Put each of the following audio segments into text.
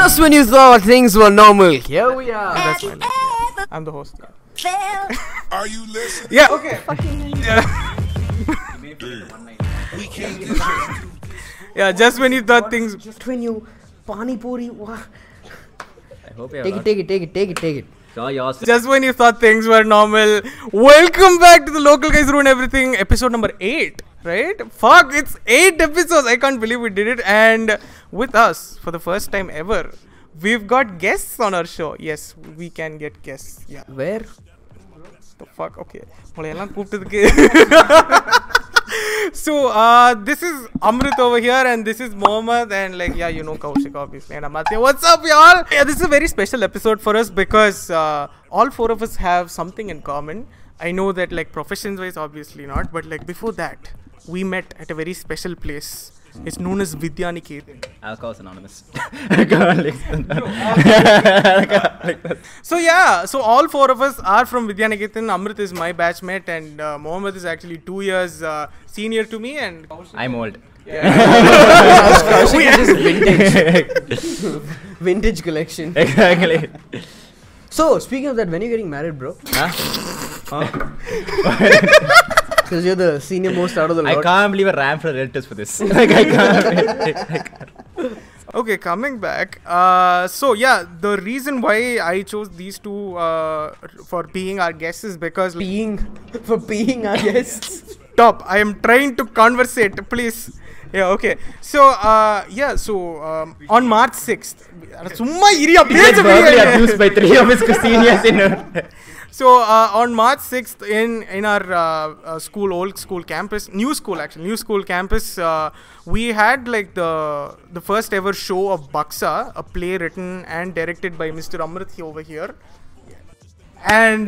Just when you thought things were normal, here we are. That's my name. Yeah. I'm the host. Are you listening? Yeah. Okay. Yeah. Just when you thought things. Just when you pani puri. I hope you're Take it. So yours. Just when you thought things were normal. Welcome back to the Local Guys Ruin Everything, episode number 8. Right? Fuck, it's 8 episodes. I can't believe we did it. And with us, for the first time ever, we've got guests on our show. Yes, we can get guests. Yeah. Where? The fuck? Okay. So, this is Amrit over here, and this is Mohammed, and you know Kaushik obviously, and Amatya. What's up, y'all? Yeah, this is a very special episode for us because all 4 of us have something in common. I know that professions-wise, obviously not, but before that, we met at a very special place. It's known as Vidyaniketan. Alcohol's anonymous. So all 4 of us are from Vidyaniketan. Amrit is my batchmate, and Mohammed is actually 2 years senior to me, and I'm old. Kaushik is just vintage collection. Exactly. So, speaking of that, when are you getting married, bro? Because you're the senior most out of the lot. I can't believe I ran for relatives for this. I can't. Okay, coming back. So yeah, the reason why I chose these 2 for being our guests is because being our guests. Stop! I am trying to conversate, please. Yeah, okay. So on March 6th. He gets verbally abused by 3 of his seniors in her. So on March 6th in our old school campus, new school campus, we had the first ever show of Baksa, a play written and directed by Mr. Amrit over here. And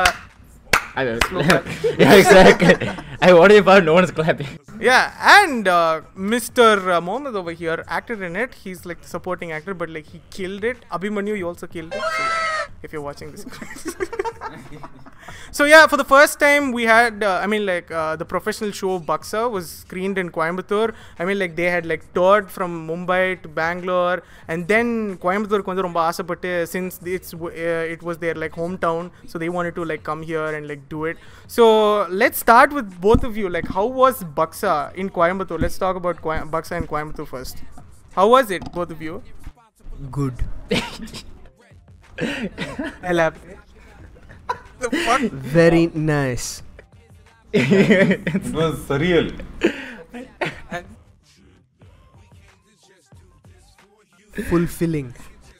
yeah, exactly. I worry about no one's clapping. Yeah, and Mr. Mohammed over here acted in it. He's the supporting actor, but he killed it. Abhimanyu, you also killed it. So, if you're watching this. So yeah, for the first time we had, the professional show of Baksa was screened in Coimbatore. They had toured from Mumbai to Bangalore, and then Coimbatore konja romba aasapatte, since it was their hometown, so they wanted to come here and do it. So let's start with both of you. How was Baksa in Coimbatore? Let's talk about Baksa in Coimbatore first. How was it, both of you? Good. Elaborate. The fuck? Very nice. It was surreal. Fulfilling.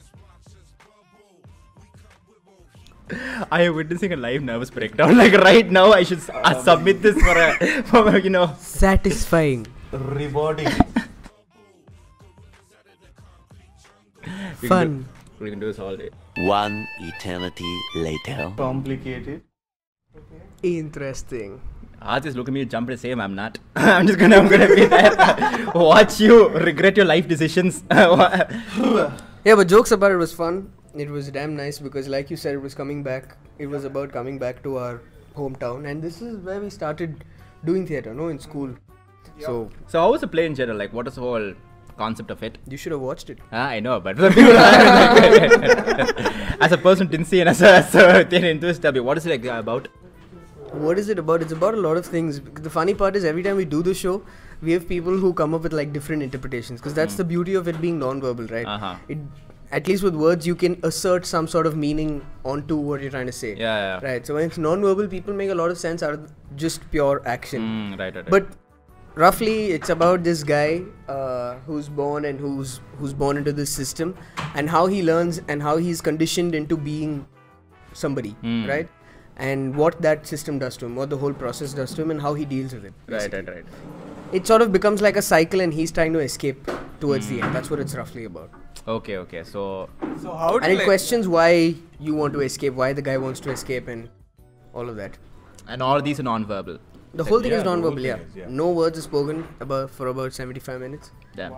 I am witnessing a live nervous breakdown. Right now, I should submit this for Satisfying. Rewarding. Fun. We can do this all day. One eternity later. Complicated. Interesting. Just look at me, jump and say I'm not. I'm gonna be there. Watch you regret your life decisions. Yeah, but jokes about it was fun. It was damn nice because, like you said, it was coming back. It was about coming back to our hometown, and this is where we started doing theatre, in school. Yep. So how was the play in general? What was the whole concept of it? You should have watched it. I know, but the people as a person who didn't see and as a theatre enthusiast, what is it about? What is it about? It's about a lot of things. The funny part is every time we do the show, we have people who come up with different interpretations, because that's the beauty of it being non-verbal, right? At least with words, you can assert some sort of meaning onto what you're trying to say. Yeah. Right. So when it's non-verbal, people make a lot of sense out of just pure action. Right. But roughly, it's about this guy who's born and who's born into this system, and how he learns and how he's conditioned into being somebody, right? And what that system does to him, what the whole process does to him, and how he deals with it. Right. It sort of becomes like a cycle, and he's trying to escape towards the end. That's what it's roughly about. Okay. So how and it questions why you want to escape, why the guy wants to escape, and all of that. And all these are non-verbal. The whole thing is non-verbal, the whole thing is, yeah. No words are spoken for about 75 minutes. Damn. Wow.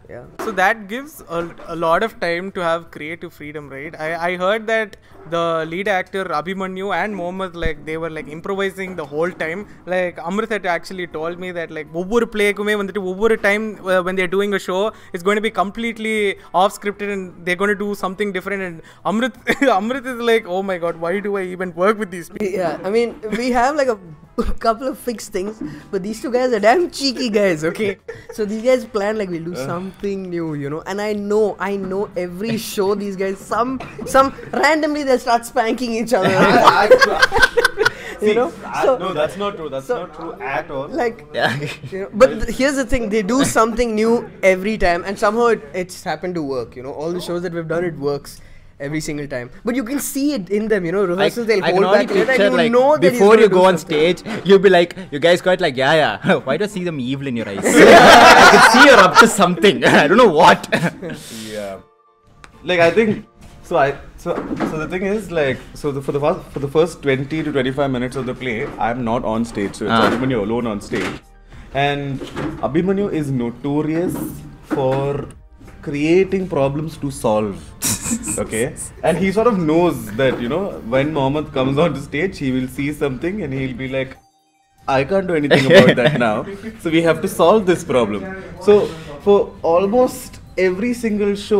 Yeah. So that gives a lot of time to have creative freedom, right? I heard that the lead actor Abhimanyu and Mohammed, like, they were like improvising the whole time. Like Amrit had actually told me that like ஒவ்வொரு playக்குமே வந்துட்டு ஒவ்வொரு time when they're doing a show, it's going to be completely off scripted and they're going to do something different. And Amrit is like, oh my god, why do I even work with these people? Yeah, I mean, we have like a couple of fixed things, but these two guys are damn cheeky guys, okay? So these guys plan like we'll do something new, you know. And I know every show these guys some randomly they start spanking each other. You know? No, that's not true. That's not true at all. Like, you know, but here's the thing, they do something new every time, and somehow it's happened to work, you know. All the shows that we've done, it works every single time. But you can see it in them, you know. Rehearsals, they'll I hold can only back later, picture, and you like, know that he's before gonna you do go on something. stage, you'll be like, you guys got like, yeah. Why do I see them evil in your eyes? I can see you're up to something. I don't know what. Yeah. Like I think so the thing is like for the first 20 to 25 minutes of the play, I'm not on stage. So it's Abhimanyu alone on stage. And Abhimanyu is notorious for creating problems to solve. Okay? And he sort of knows that, you know, when Mohammed comes on the stage, he will see something and he'll be like, I can't do anything about that now. So we have to solve this problem. So for almost every single show,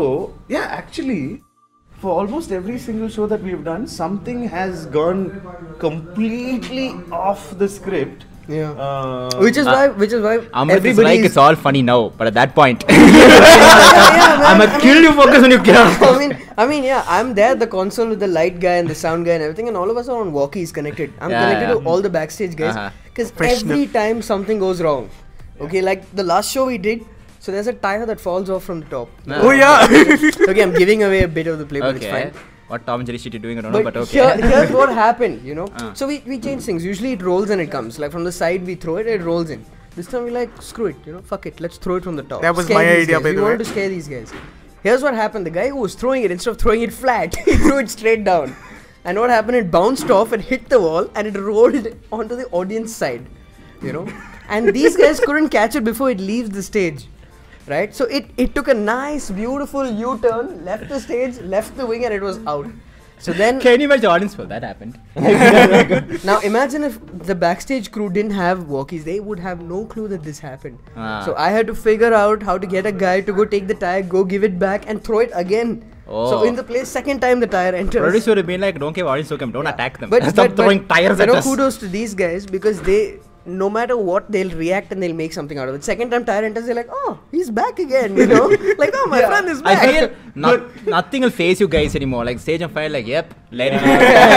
for almost every single show that we've done, something has gone completely off the script. Yeah. Which is why Amrit is like, it's all funny now, but at that point, yeah, I'm gonna kill you, focus on your camera. I mean, yeah, I'm there at the console with the light guy and the sound guy and everything, and all of us are on walkies connected. I'm connected to all the backstage guys, because every time something goes wrong. Okay, like the last show we did, so there's a tire that falls off from the top. Oh yeah. Okay, I'm giving away a bit of the play, but it's fine. What Tom and Jerry shit you're doing, I don't know, but okay. Here's what happened, you know. So we change things. Usually it rolls and it comes. Like from the side we throw it, it rolls in. This time we like, screw it, you know, fuck it, let's throw it from the top. That was Scare my these idea, guys. by the We way. wanted to scare these guys. Here's what happened. The guy who was throwing it, instead of throwing it flat, he threw it straight down. And what happened, it bounced off and hit the wall and it rolled onto the audience side, you know. And these guys couldn't catch it before it leaves the stage. Right? So it took a nice, beautiful U-turn, left the stage, left the wing, and it was out. So then, Can you imagine the audience? Well, that happened. now imagine if the backstage crew didn't have walkies, they would have no clue that this happened. So I had to figure out how to get a guy to go take the tire, go give it back, and throw it again. So in the place, second time the tire enters. Producer would have been like, don't give audience to come, don't attack them. But Stop throwing tires at us. Kudos to these guys, because they, no matter what, they'll react and they'll make something out of it. Second time tire enters, they're like, oh, he's back again, you know? Like, oh, my friend is back. I feel nothing will face you guys anymore. Like stage and fire, like, yep, let it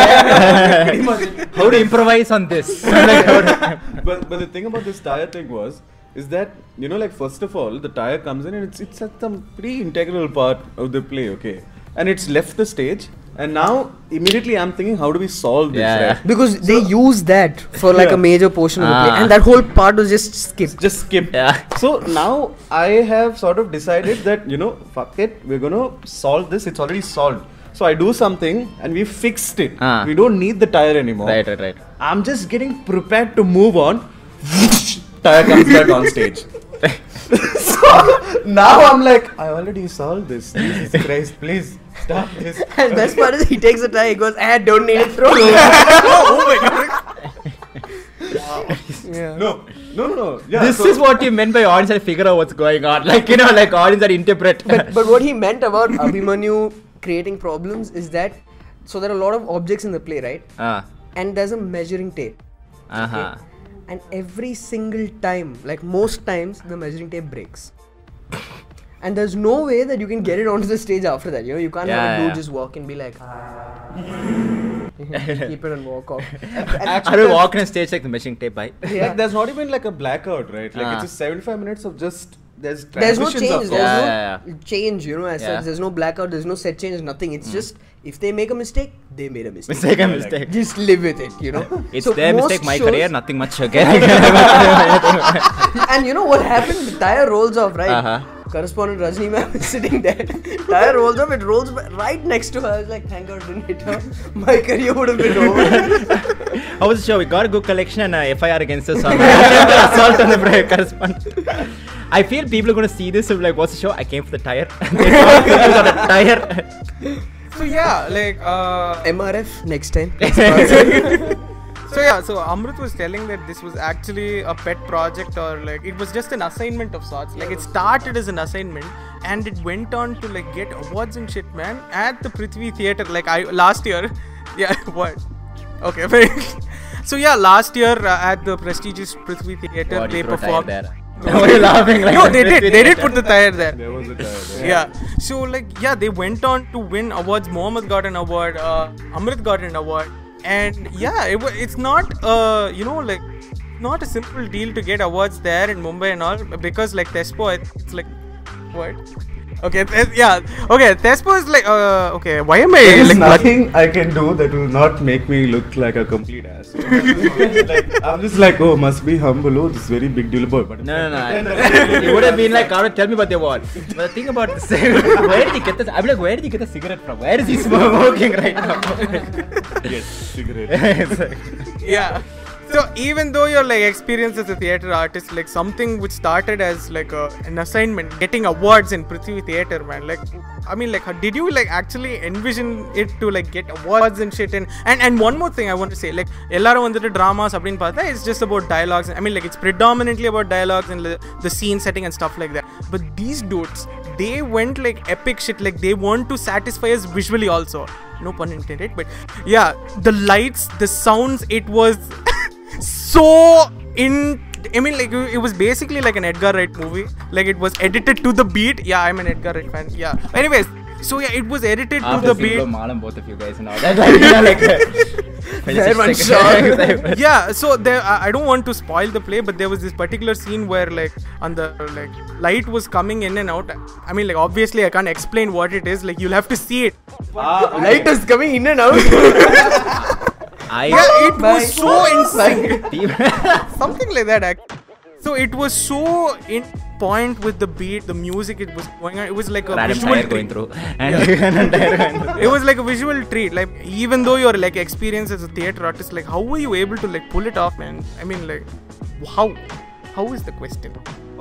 How to improvise on this? But the thing about this tire thing is that, you know, like first of all, the tire comes in and it's at some pretty integral part of the play, okay? And it's left the stage. And now, immediately I'm thinking, how do we solve this, right? Because they use that for like a major portion of the play, and that whole part was just skipped. Just skipped. So now I have sort of decided that, you know, fuck it, we're gonna solve this. It's already solved. So I do something and we fixed it. We don't need the tire anymore. Right. I'm just getting prepared to move on. Tire comes back on stage. So now I'm like, I already solved this. Jesus Christ, please stop this. And best part is he takes the tire, he goes, don't need it, throw it. Oh my god. No. Yeah, This is what you meant by audience and figure out what's going on. Like, you know, like audience that interpret. But what he meant about Abhimanyu creating problems is that, so there are a lot of objects in the play, right? And there's a measuring tape. Okay? And every single time, like most times, the measuring tape breaks. And there's no way that you can get it onto the stage after that. You know, you can't have a dude just walk and be like, keep it and walk off. I will walk on stage like the measuring tape by. Like there's not even like a blackout, right? Like it's just 75 minutes of just there's no change. There's no change, you know, as such. There's no blackout, there's no set change, nothing. It's just, if they make a mistake, they made a mistake. Mistake. Just live with it, you know. It's So their most mistake, my shows- career, nothing much. Okay. And you know what happened? The tire rolls off, right? correspondent Rajni ma'am is sitting there. Tire rolls up, it rolls right next to her. I was like, thank God didn't hit her. My career would have been over. How was the show? We got a good collection and a FIR against us on assault on the correspondent. I feel people are going to see this and be like, what's the show? I came for the tire. They got a tire. So yeah, like MRF next time. So Amrit was telling that this was actually a pet project, or like it was just an assignment of sorts. Like it started as an assignment and it went on to like get awards and shit, man, at the Prithvi Theatre. Like last year, yeah, what? Okay, so yeah, last year at the prestigious Prithvi Theatre, they performed. Why are you laughing? Like No, they did put the tire there. There was a tire there. Yeah. So like yeah, they went on to win awards. Mohammed got an award. Amrit got an award. And yeah, it's not like not a simple deal to get awards there in Mumbai and all, because like Tespo, it's like what? Okay, Tespo is like okay. Why am I There is like nothing I can do that will not make me look like a complete ass. I'm just like, oh, must be humble. Oh, this is very big deal about. But No. It would have been like, Karthik, tell me about the award. But the thing about the cigarette, where did he get this? I'm like, where did he get the cigarette from? Where is he smoking right now? yes, cigarette. It's like, yeah. So even though your like experience as a theatre artist, like something which started as like an assignment, getting awards in Prithvi Theatre, man, like I mean, like did you like actually envision it to like get awards and shit? And one more thing I want to say, like ellarum vandittu dramas appdin paatha, it's just about dialogues. I mean, like it's predominantly about dialogues and the scene setting and stuff like that. But these dudes, they went like epic shit. Like they want to satisfy us visually also. No pun intended, but yeah, the lights, the sounds, it was so I mean, like it was basically like an Edgar Wright movie. Like it was edited to the beat. Yeah, I'm an Edgar Wright fan. Yeah. Anyways, so yeah, it was edited to the beat. Malam, both of you guys and all that. Like, Yeah, so there, I don't want to spoil the play, but there was this particular scene where like on the like light was coming in and out. I mean, like obviously I can't explain what it is. Like you'll have to see it. Light is coming in and out. Yeah, it was so insane. Something like that. So it was so in point with the beat, the music it was going on. It was like a visual treat. going through. It was like a visual treat. Like even though you're like experienced as a theatre artist, like how were you able to like pull it off, man? I mean, like how is the question?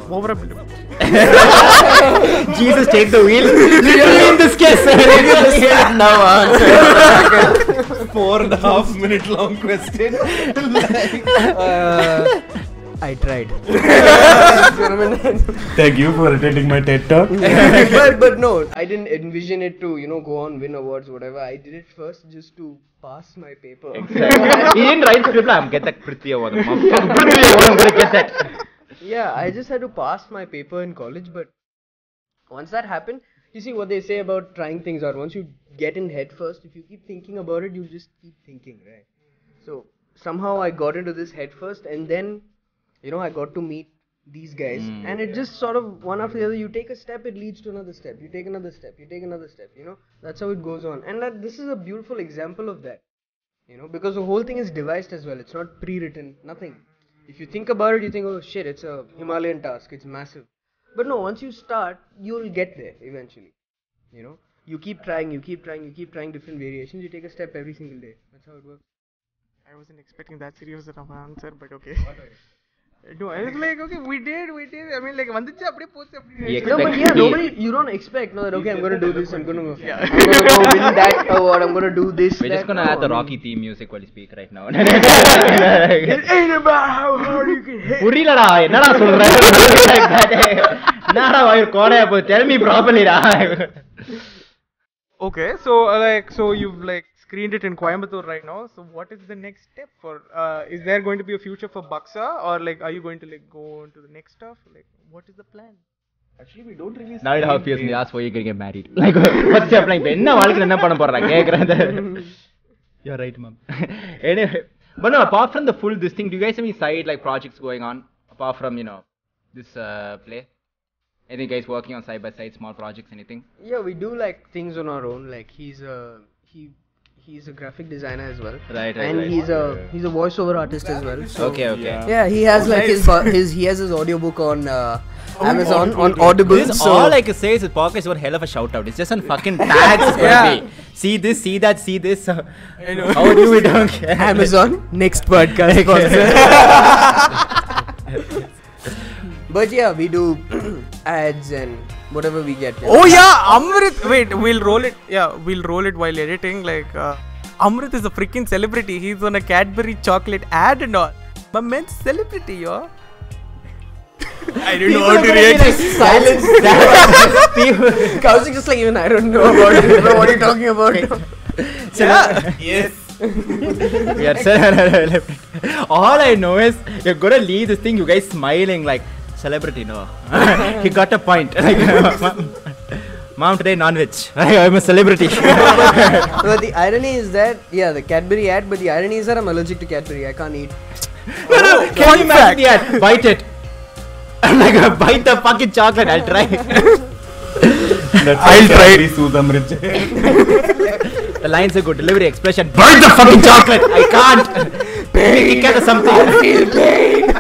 Jesus, take the wheel. Literally in this case. Now answer. 4.5 minute long question. I tried. Thank you for attending my TED talk. but no, I didn't envision it to go on, win awards, whatever. I did it first just to pass my paper. He didn't write the script. I'm get that Prithvi award. I'm gonna get that. Yeah, I just had to pass my paper in college, but once that happened, you see what they say about trying things out. Once you get in head first, if you keep thinking about it, you just keep thinking, right? So somehow I got into this head first, and then I got to meet these guys, and it just sort of one after the other. You take a step, it leads to another step. You take another step, you take another step. That's how it goes on, and this is a beautiful example of that. Because the whole thing is devised as well. It's not pre-written, nothing. If you think about it, you think, oh shit, it's a Himalayan task, it's massive. But no, once you start, you'll get there eventually. You keep trying, you keep trying different variations. You take a step every single day. That's how it works. I wasn't expecting that serious of an answer, but okay. No, I was like, okay, we did. I mean, like, vandicha apdi pochu apdi. No, but yeah, you don't expect, that okay, I'm going to do this, I'm going to go win that award, I'm going to do this. We're just going to add the Rocky theme music while you speak right now. It ain't about how hard you can hit. Purilada, என்னடா சொல்ற? என்னடா வயிறு கோடையா போய் tell me properly டா. Okay, so you've like screened it in Coimbatore right now. So what is the next step for? Is there going to be a future for Buxa, or like are you going to like go into the next stuff? Like what is the plan? Actually, we don't really. Now it how feels me ask why you get married. Like what's your plan? என்ன வாழ்க்கையில என்ன பண்ண போறா கேக்குறேன். You're right, mom. Anyway, but no, apart from the full this thing, do you guys have any side like projects going on apart from this play? Any guys working on side by side small projects, anything? Yeah, we do like things on our own. Like he's a graphic designer as well. Right. And he's a voiceover artist as well. So Okay. yeah, he has like he has his audiobook on Amazon, on Audible. This is all I can say is the podcast is one hell of a shout out. It's just on fucking tags. It's gonna be. See this, see that, see this. How do we don't care? Amazon, next podcast sponsor. But yeah, we do ads and whatever we get. Oh yeah, Amrit. Wait, we'll roll it. Yeah, we'll roll it while editing. Like, Amrit is a freaking celebrity. He's on a Cadbury chocolate ad and all. My man's celebrity, yo. I don't know how to react. Silence. Kaushik just like, even I don't know about it. Bro, what are you talking about? Yes. We are all I know is you're gonna leave this thing, you guys smiling like celebrity, no. He got a point. Like, Mom, today non-veg. I'm a celebrity. But the irony is that, yeah, the Cadbury ad, but the irony is that I'm allergic to Cadbury. I can't eat. No, can you imagine the ad? Bite it. I'm like, bite the fucking chocolate. I'll try. I'll try. The lines are good. Delivery expression. Bite the fucking chocolate. I can't. Make it something. I feel pain.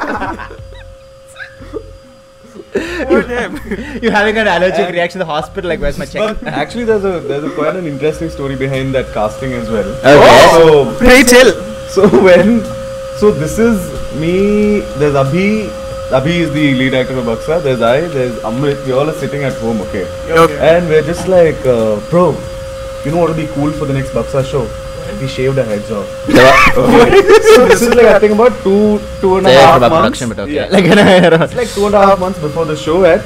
You having an allergic reaction in the hospital? Like, where's my check? But actually, there's a quite an interesting story behind that casting as well. Okay. So, Pray tell. So this is me. There's Abhi. Abhi is the lead actor of Buxa. There's there's Amrit. We all are sitting at home, okay? And we're just like, bro, you know what would be cool for the next Buxa show? We shaved our heads off. Okay. So this is like, I think about two and a half months. Production, but okay. Yeah. Like, It's like 2.5 months before the show at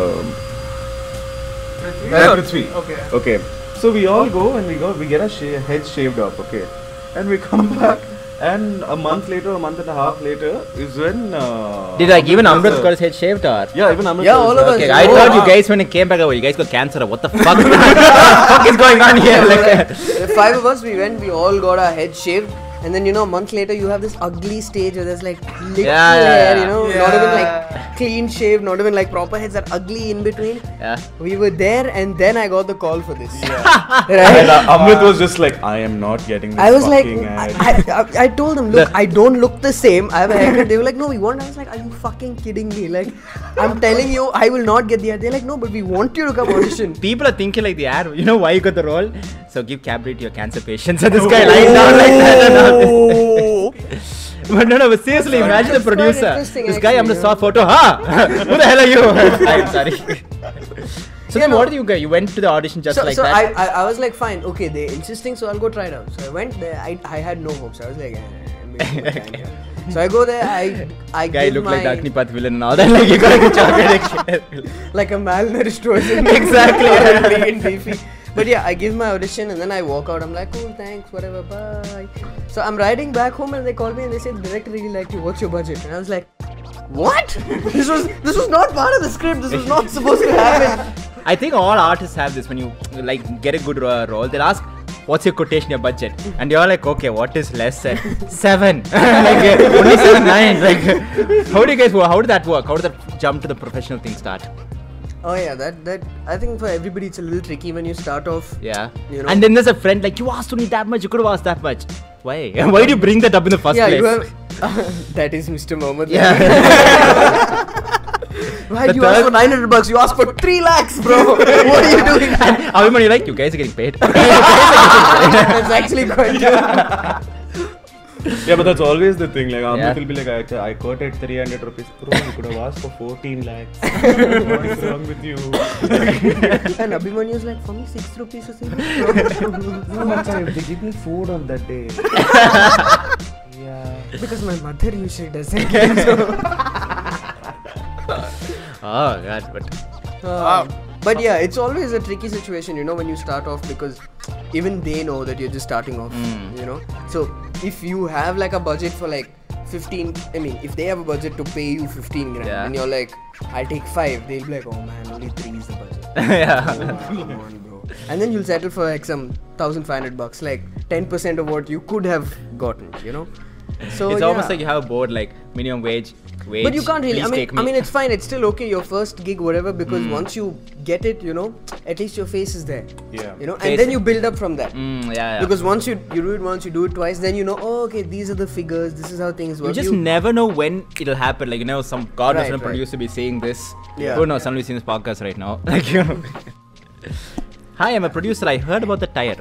Prithvi. Okay. So we all go and we get our heads shaved off, okay? And we come back. And a month and a half later is when did like even Amrit got his head shaved or? Yeah, even Amrit. Yeah, all of us. Okay, I thought you guys when it came back over, you guys got cancer or what the fuck? What the fuck is going on here? Like, The 5 of us, we all got our heads shaved. And then, a month later, you have this ugly stage where there's like little hair, not even like clean shaved, not even like proper heads, that ugly in between. Yeah. We were there, and then I got the call for this. And Right? Amrit was just like, I am not getting this I was like, fucking ad. I told them, look, I don't look the same. I have a haircut. They were like, no, we want. I was like, are you fucking kidding me? Like, I'm telling you, I will not get the ad. They're like, no, but we want you to come audition. people are thinking like the ad, you know why you got the role? So give Cadbury to your cancer patients. And this guy lying down like that and all this. But no, but seriously, imagine the producer. interesting, This guy, I'm actually, the saw photo. Who the hell are you? I'm sorry. So then what did you go? You went to the audition just like so that? I was like, fine, okay, they're insisting, so I'll go try it out. So I went there. I had no hopes. I was like, maybe no time. So I go there. I Guy give looked my, like the Agnipath villain and all that. Like you got a chocolate. like a malnourished version. Exactly. And beefy. But yeah, I give my audition and then I walk out. I'm like, cool, thanks, whatever, bye. So I'm riding back home and they call me and they say, the director really liked you. What's your budget? And I was like, what? This was not part of the script. This was not supposed to happen. I think all artists have this when you like get a good role. They'll ask, what's your quotation, your budget? And you're like, okay, what is less than 7? Like only 7, 9. Like how did that work? How did that jump to the professional thing start? Oh yeah, that I think for everybody it's a little tricky when you start off. Yeah. And then there's a friend like, you asked only that much, you could have asked that much. Why? Why do you bring that up in the first place? You have. That is Mr. Mohammed. Yeah. Why do you ask for $900? You asked for 3 lakhs, bro. What are you doing? And everybody like, you guys are getting paid. That's actually quite good. Yeah, but that's always the thing. Like, Amrit Yeah. will be like, I quoted 300 rupees. Bro, you could have asked for 14 lakhs. What is wrong with you? And Abhimanyu's like, for me 6 rupees or something. They give me food on that day. Yeah. Because my mother usually doesn't. Oh god, but But yeah, it's always a tricky situation, when you start off, because even they know that you're just starting off, So if you have like a budget for like 15, if they have a budget to pay you 15 grand and you're like, I'll take 5, they'll be like, oh man, only 3 is the budget. yeah. Come on, bro. And then you'll settle for like some $1,500, like 10% of what you could have gotten, So it's almost yeah. like you have a board like minimum wage. But you can't really. please take I me. mean, it's fine. It's still okay. Your first gig, whatever, because once you get it, you know, at least your face is there. Yeah. You know, Face- and then you build up from that. Yeah. Because once you do it once, you do it twice, then you know, oh, okay, these are the figures. This is how things you work. just never know when it'll happen. Like, you know, some God knows Right, when a right. producer be saying this. Yeah. Who knows? Somebody's seeing this podcast right now. Like, you know. Hi, I'm a producer. I heard about the tire.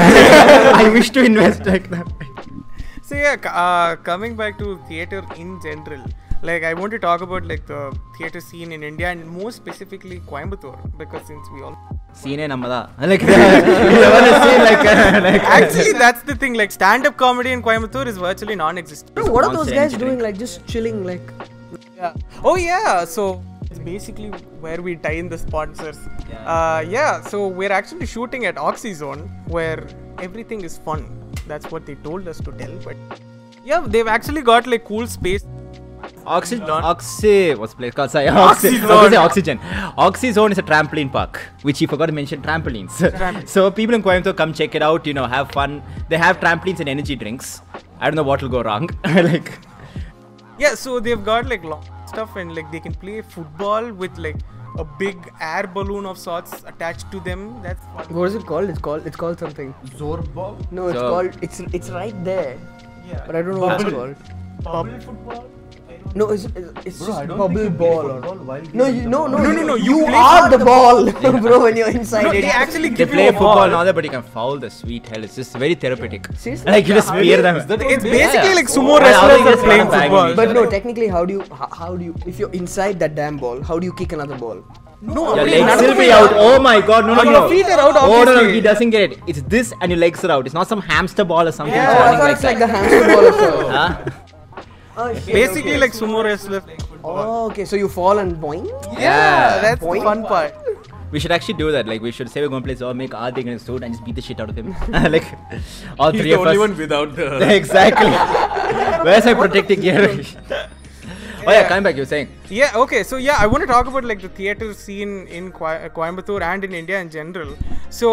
I wish to invest like that. So yeah, coming back to theatre in general, like I want to talk about like the theatre scene in India and more specifically Coimbatore, because since we all Scene namada. Like, you ever seen like actually that's the thing, like stand-up comedy in Coimbatore is virtually non-existent. Bro, what are those Monster guys energy doing? drink. Like just chilling, like. Yeah. Oh yeah, so it's basically where we tie in the sponsors. Yeah, so we're actually shooting at Oxyzone where everything is fun. That's what they told us to tell, but yeah, they've actually got like cool space. what's the place called? Sorry, Oxyzone. Oxygen. Oxyzone is a trampoline park, which you forgot to mention trampolines. So people in Coimbatore come check it out, you know, have fun. They have trampolines and energy drinks. I don't know what will go wrong. Like, Yeah, so they've got like long stuff and like they can play football with like a big air balloon of sorts attached to them. That's fun. What is it called? It's called something. Zorball? No, it's So- called. It's right there. Yeah. But I don't know what it's called. Bubble football? No, it's just I don't bubble think you play ball. football while No, playing no, the no, ball. no, You play are the ball, bro. When you're inside No, it. they actually they give play you a football ball. now, but you can foul the sweet hell. It's just very therapeutic. Seriously? Like, you just spear them. Is that It's what basically Yeah. like sumo Oh, I wrestlers think are it's playing not banging football. each But other. no, technically, how do you? If you're inside that damn ball, how do you kick another ball? No, Your wait, legs none will of be it out. Oh my god, no. Your feet are out, Oh no, obviously. he doesn't get it. It's this and your legs are out. It's not some hamster ball or something. Yeah. It's Oh, I running thought like it's like that. the hamster ball or so. Huh? Oh, shit, Basically okay. like sumo wrestlers. Oh, okay. So you fall and boing. Yeah, that's the Boing. fun part. We should actually do that. Like, we should say we're going to play Zor, make Adik in a suit and just beat the shit out of him. Like, all He's three the of only us. one without the... Exactly. Where's my protective gear? Oh yeah, coming back, you were saying. Yeah, okay, so yeah, I want to talk about like the theatre scene in Coimbatore and in India in general. So,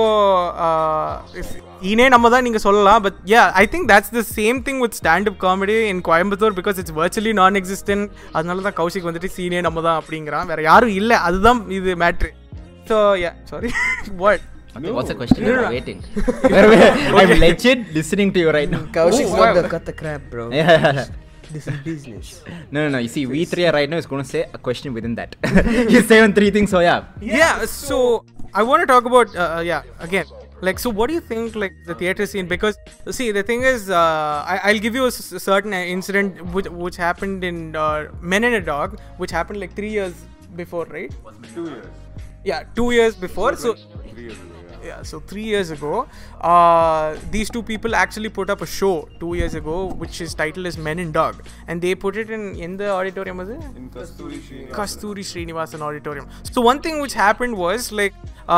ine namma dhaan neenga sollalam, but yeah, I think that's the same thing with stand-up comedy in Coimbatore because it's virtually non-existent. அதனால தான் கௌஷிக் வந்துட்டு சீனே நம்ம தான் அப்படிங்கிறான். வேற யாரும் இல்ல, அதுதான் இது matter. So, yeah, sorry. What? Okay, what's the question? I'm waiting. I'm legit listening to you right now. Kaushik's Oh, not wow. the cut the crap, bro. Yeah. This is business. No. You see, we three are right now is going to say a question within that. He's saying three things, so yeah. Yeah, so I want to talk about again, like, so what do you think like the theatre scene? Because see, the thing is, I'll give you a certain incident which happened in Men and a Dog, which happened like 3 years before, right? 2 years. Yeah, 2 years before. So 3 years ago, yeah. yeah, so 3 years ago, these two people actually put up a show 2 years ago, which is titled as Men and Dog, and they put it in the auditorium, was it? In Kasturi Srinivasan auditorium. So one thing which happened was like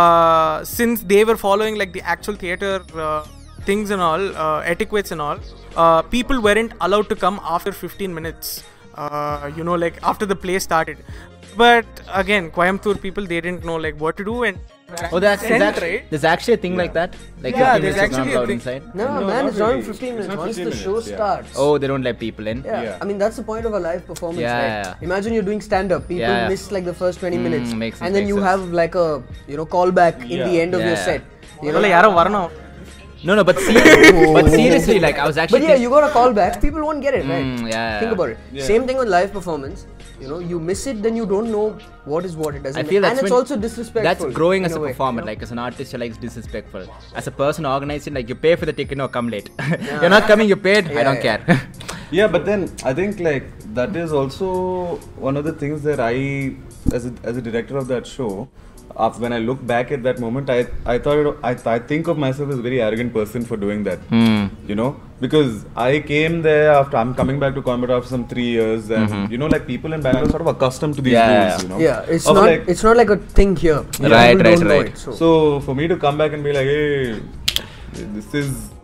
since they were following like the actual theatre things and all etiquettes and all, people weren't allowed to come after 15 minutes. You know, like after the play started. But again, Coimbatore people, they didn't know like what to do, and Oh, right? there's actually a thing like that? Like, Yeah, 15 there's minutes is not actually a allowed thing. inside? No, No, man, not it's not really. 15 It's minutes. not Once 15 the show minutes, yeah. starts. Oh, they don't let people in? Yeah. Yeah. I mean that's the point of a live performance, Yeah, right? yeah. Imagine you're doing stand-up, people Yeah. miss like the first 20 minutes, makes sense, and then makes you sense. have like a callback in the Yeah. end of your Yeah. set. You know? அதனால யாரோ வரணும். No, but seriously, like, I was actually But yeah, you got a callback, people won't get it, right? yeah. Think about it. Yeah. Same thing with live performance. You know, you miss it, then you don't know what is what. It doesn't. I feel and that's it's when- also disrespectful. That's growing in as a way, performer. you know? Like, as an artist, you're like, it's disrespectful. As a person organizing, like, you pay for the ticket, no, come late. You're not coming, you paid, I don't Yeah. care. Yeah, but then I think like that is also one of the things that I, as a director of that show, when I look back at that moment, I thought I think of myself as a very arrogant person for doing that. You know, because I came there after I'm coming back to Coimbatore after some 3 years, and you know, like people in Bangalore sort of accustomed to these Yeah, rules. yeah. You know, Yeah, it's Of not. like- It's not like a thing here. Right, People don't know right. it, so. So for me to come back and be like, hey, this is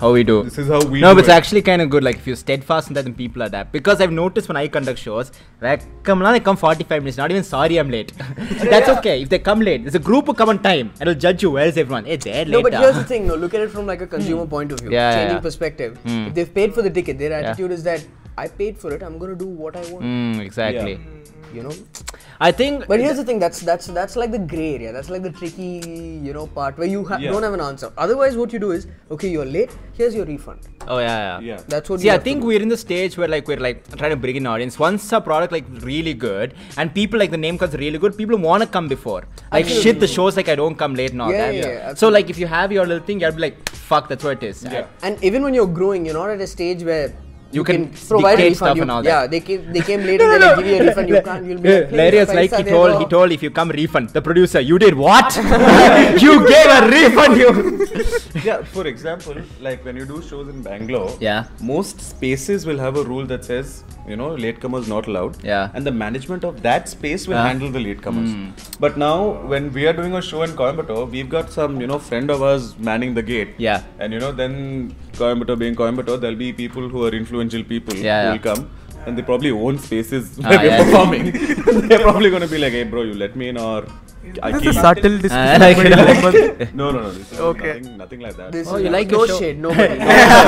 how we do. This is how we No, do but it's it. actually kind of good. Like if you're steadfast in that, then people adapt. Because I've noticed when I conduct shows, like they come 45 minutes. Not even sorry, I'm late. That's okay. If they come late, there's a group who come on time and will judge you. Where is everyone? Hey, they're late. No, but here's the thing. No, look at it from like a consumer point of view. Yeah, Changing yeah. perspective. If they've paid for the ticket, their attitude is that I paid for it. I'm gonna do what I want. Exactly. You know. I think. But here's the thing. That's like the gray area. That's like the tricky, part where you don't have an answer. Otherwise, what you do is, okay, you're late. Here's your refund. Oh yeah. Yeah. That's what. See, you I have to think do. we're in the stage where we're trying to bring in audience. Once a product really good and people the name cards really good, people want to come before. Shit, the show's I don't come late and all that. Yeah, So if you have your little thing, you'll be like, fuck, that's what it is. Yeah. And even when you're growing, you're not at a stage where You can provide a dictate refund. stuff and all that. Yeah, they came late and they'll give you a refund. You can't. You'll be like, Hilarious, "Hey, he told if you come refund. The producer, you did what? You gave a refund. Yeah, for example, when you do shows in Bangalore, Yeah. most spaces will have a rule that says, latecomers not allowed. Yeah. And the management of that space will handle the latecomers. But now, when we are doing a show in Coimbatore, we've got some, friend of ours manning the gate. Yeah. And then Coimbatore being Coimbatore, there'll be people who are influential people Yeah, who yeah. will come. And they probably own spaces where we're yeah. performing. They're probably going to be like, hey bro, you let me in or I This keep is you. subtle discussion. like- but No. This is Okay. nothing like that. This Oh, is you like no your show? shade, nobody.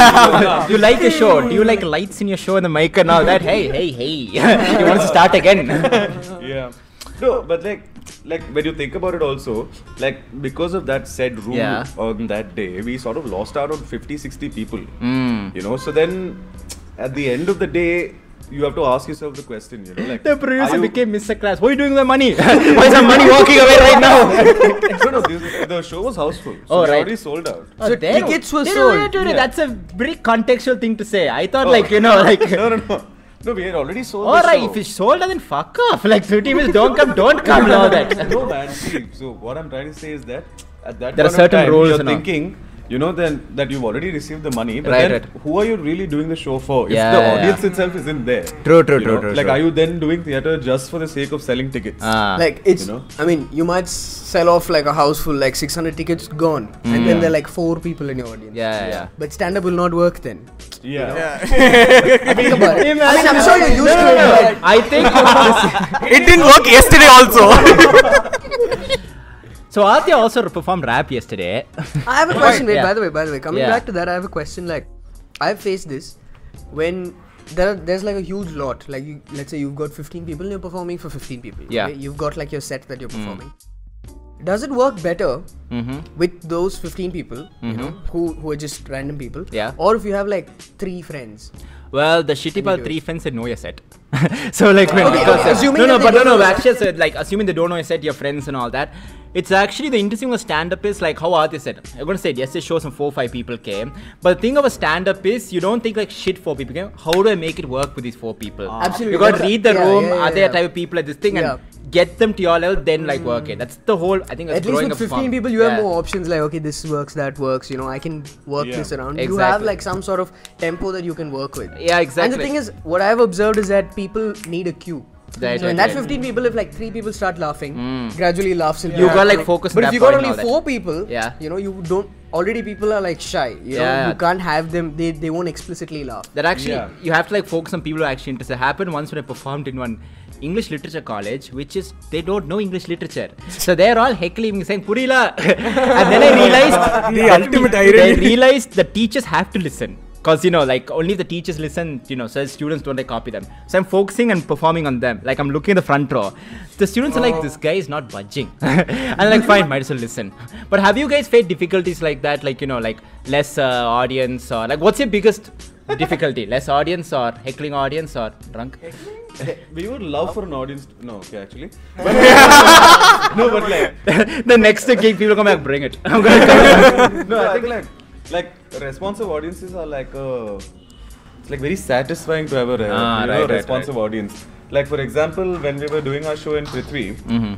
You like your show? Do you like lights in your show and the mic and all that? Hey. You want to start again? Yeah. No, but when you think about it also, because of that said rule Yeah. on that day, we sort of lost out on 50-60 people. Mm. So then at the end of the day, you have to ask yourself the question, The producer are you- became Mr. Class. What are you doing with the money? Why is the money walking away right now? No, the show was houseful. So Oh, we right. already sold out. So tickets were Dude, sold. dude, Yeah. That's a very contextual thing to say. I thought No. No, we had already sold the Alright, show. if it's sold, then fuck off. 30 minutes, don't come and all that. No, man. See, so what I'm trying to say is that at that There are point certain of time, rules you're and all. thinking, then that you've already received the money, but Right, then right. who are you really doing the show for? If Yeah, the yeah, audience yeah. itself isn't there. True, you know? true. Are you then doing theatre just for the sake of selling tickets? It's, You know? I mean, you might sell off a house full, 600 tickets gone, and then there are 4 people in your audience. Yeah. But stand up will not work then. Yeah. Think about it. I mean, I'm sure you're used to it, but I think it didn't work yesterday also. so. Aditya also performed rap yesterday. I have a question. Wait, Yeah. by the way, coming Yeah. back to that, I have a question. I've faced this when there's a huge lot. Let's say you've got 15 people and you're performing for 15 people. Yeah. Okay? You've got your set that you're performing. Does it work better with those 15 people, who are just random people? Yeah. Or if you have 3 friends? Well, the shitty part, do 3 friends said know your set. So when Okay, assuming no, that they but don't know actually said assuming they don't know your set, your friends and all that. It's actually the interesting of stand-up is how Aditya said. I'm gonna say yes, this show some 4-5 people came, but the thing of a stand-up is you don't think shit 4 people came. How do I make it work with these 4 people? Absolutely. You got to read the room. Yeah, Are there type of people at this thing Yeah. and get them to your level? Then work it. That's the whole. I think that's At least growing with up 15 fun. people, you have Yeah. more options. Okay, this works, that works. I can work Yeah. this around. You Exactly. have some sort of tempo that you can work with. Yeah, exactly. And the thing is, what I have observed is that people need a cue. Right, So in right, that right. 15 people, if 3 people start laughing, gradually laughs will You build got, up. focus on But that if you got point and only all 4 people, Yeah. you don't. Already people are shy. Yeah. You can't have them. They won't explicitly laugh. That actually, Yeah. you have to focus on people who are actually interested. It happened once when I performed in one English literature college, which is they don't know English literature, so they're all heckling, saying "Purila," and then I realized The ultimate irony. I realized the teachers have to listen. Because only the teachers listen, so the students don't copy them. So I'm focusing and performing on them. I'm looking at the front row. The students are this guy is not budging. And fine, might as well listen. But have you guys faced difficulties like that? Less audience or what's your biggest difficulty? Less audience or heckling audience or drunk? We would love for an audience. No, okay, actually. No, but The next gig, people come back, bring it. I'm gonna come. No, I think responsive audiences are it's very satisfying to have a right, responsive audience. For example, when we were doing our show in Prithvi,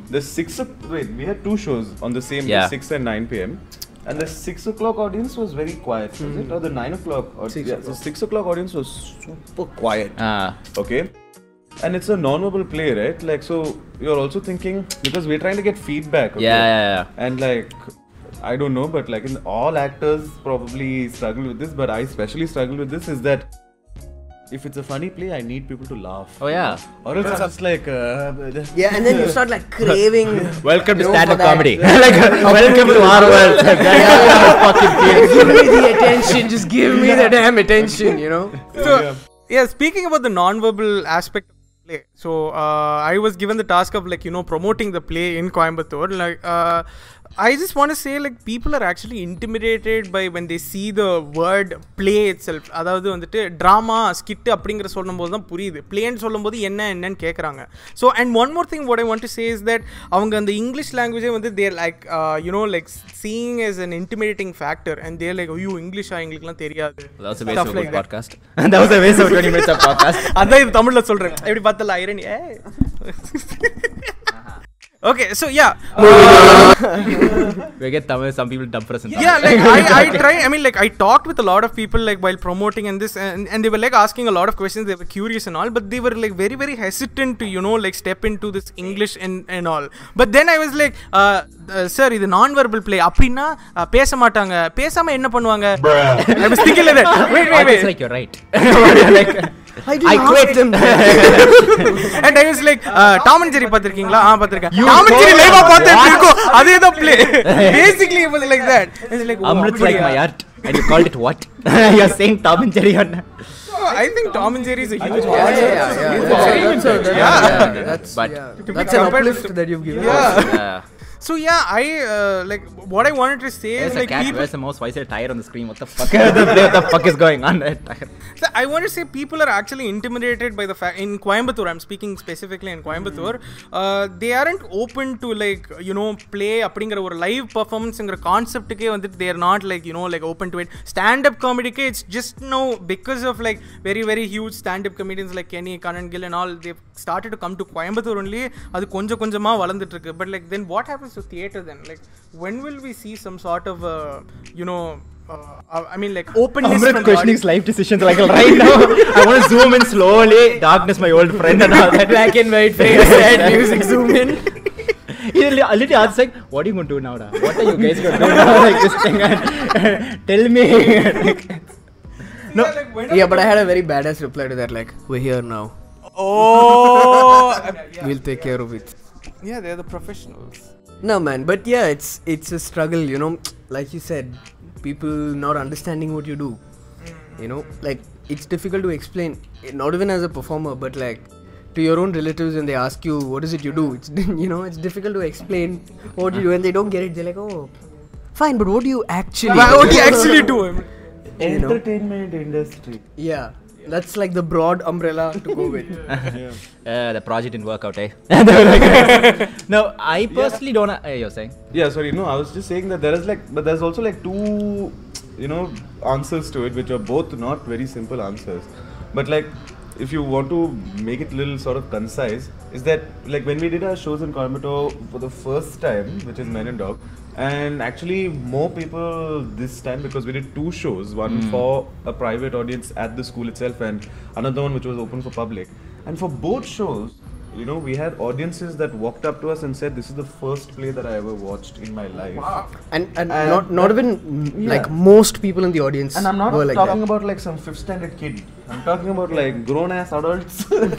we had 2 shows on the same day, 6 and 9 p.m. And the 6 o'clock audience was very quiet, was it? Or the 9 o'clock? The 6 o'clock audience was super quiet. Okay. And it's a non-verbal play, right? So you're also thinking, because we're trying to get feedback. Okay? Yeah. And I don't know, but like in all actors probably struggle with this, but I especially struggle with this is that if it's a funny play, I need people to laugh. Oh yeah. Or else I'm just like Yeah, and then you start like craving. Welcome to you know, stand-up for that. comedy. Like, welcome to our world. That's how it fucking feels. Give me the attention. Just give me the damn attention. You know. So, yeah, speaking about the non-verbal aspect of the play, so I was given the task of like, you know, promoting the play in Coimbatore. Like, I just want to say, like, people are actually intimidated by when they see the word play itself. அதாவது வந்துட்டு drama skid அப்படிங்கிற சொல்லும்போது தான் புரியுது. பிளேன்னு சொல்லும்போது என்னன்னு கேட்குறாங்க. So and one more thing what I want to say is that அவங்க அந்த இங்கிலீஷ் லாங்குவேஜே வந்து there like you know like seeing as an intimidating factor and they're like, ஐயோ இங்கிலீஷா எங்களுக்குலாம் தெரியாது. That was a waste of a podcast. That was a waste of 20 minutes of podcast. அதான் இது தமிழ்ல சொல்றேன். எப்படி பார்த்தல irony. Okay, so yeah. We get Tamil, some people dump us. Yeah, like I try. I mean, like I talked with a lot of people like while promoting and this, and they were like asking a lot of questions. They were curious and all, but they were like very very hesitant to, you know, like step into this English and all. But then I was like, sir, இது non-verbal play. அப்படின்னா பேச மாட்டாங்க. பேசாம என்ன பண்ணுவாங்க? I was thinking like that. Wait. It's like you're right. Like, I quit him. And I was like, Tom and Jerry பார்த்திருக்கீங்களா? பார்த்திருக்கேன். Tom and Jerry live பார்த்தேன் இருக்கோ. அதே தான் play. Basically it was like that. It's like, Amrit's like my art. And you called it what? You're saying Tom and Jerry on. I think Tom and Jerry is a huge That's an uplift that you've given. Yeah. So yeah, I like what I wanted to say There's is a like cat. people. Where's the mouse? Why is there a tire on the screen? What the fuck? What the fuck is going on? So I want to say people are actually intimidated by the fact in Coimbatore. I'm speaking specifically in Coimbatore. They aren't open to like, you know, play அப்படிங்கிற ஒரு live performanceங்கிற கான்செப்ட்டுக்கே வந்துட்டு they are not like, you know, like open to it. Stand-up comedy it's just now because of like very very huge stand-up comedians like Kenny, Kanan Gill and all, they've started to come to Coimbatore only. அது கொஞ்சம் கொஞ்சமா வளர்ந்துட்டு இருக்கு. But like then what happens to theatre then? Like when will we see some sort of you know I mean like openness I'm from questioning his life decisions like right now. I want to zoom in slowly. Darkness, my old friend, and all that. Black and white frame, sad music, zoom in. He literally asks like, "What are you going to do now, da? What are you guys going to do now? Like this thing, and tell me." No. Yeah, but I had a very badass reply to that. Like, we're here now. Oh, We'll take care of it. yeah, they're the professionals. No, man, but yeah, it's a struggle, you know. Like you said, people not understanding what you do. You know, like it's difficult to explain. Not even as a performer, but like to your own relatives when they ask you, "What is it you do?" It's you know, it's difficult to explain what you do, and they don't get it. They're like, "Oh, fine, but what do you actually? What do you actually do? entertainment industry. Yeah, that's like the broad umbrella to go with. The project didn't work out, eh? No, I personally don't. You're saying? Yeah, sorry. No, I was just saying that there is like, but there's also like two, you know, answers to it, which are both not very simple answers. But like, if you want to make it a little sort of concise, is that like when we did our shows in Coimbatore for the first time, which is Men and Dog, and actually more people this time because we did two shows, one for a private audience at the school itself and another one which was open for public. And for both shows, you know, we had audiences that walked up to us and said, "This is the first play that I ever watched in my life." Wow. And not even like most people in the audience. And I'm not were like talking that. about like some 5th standard kid. I'm talking about like grown ass adults.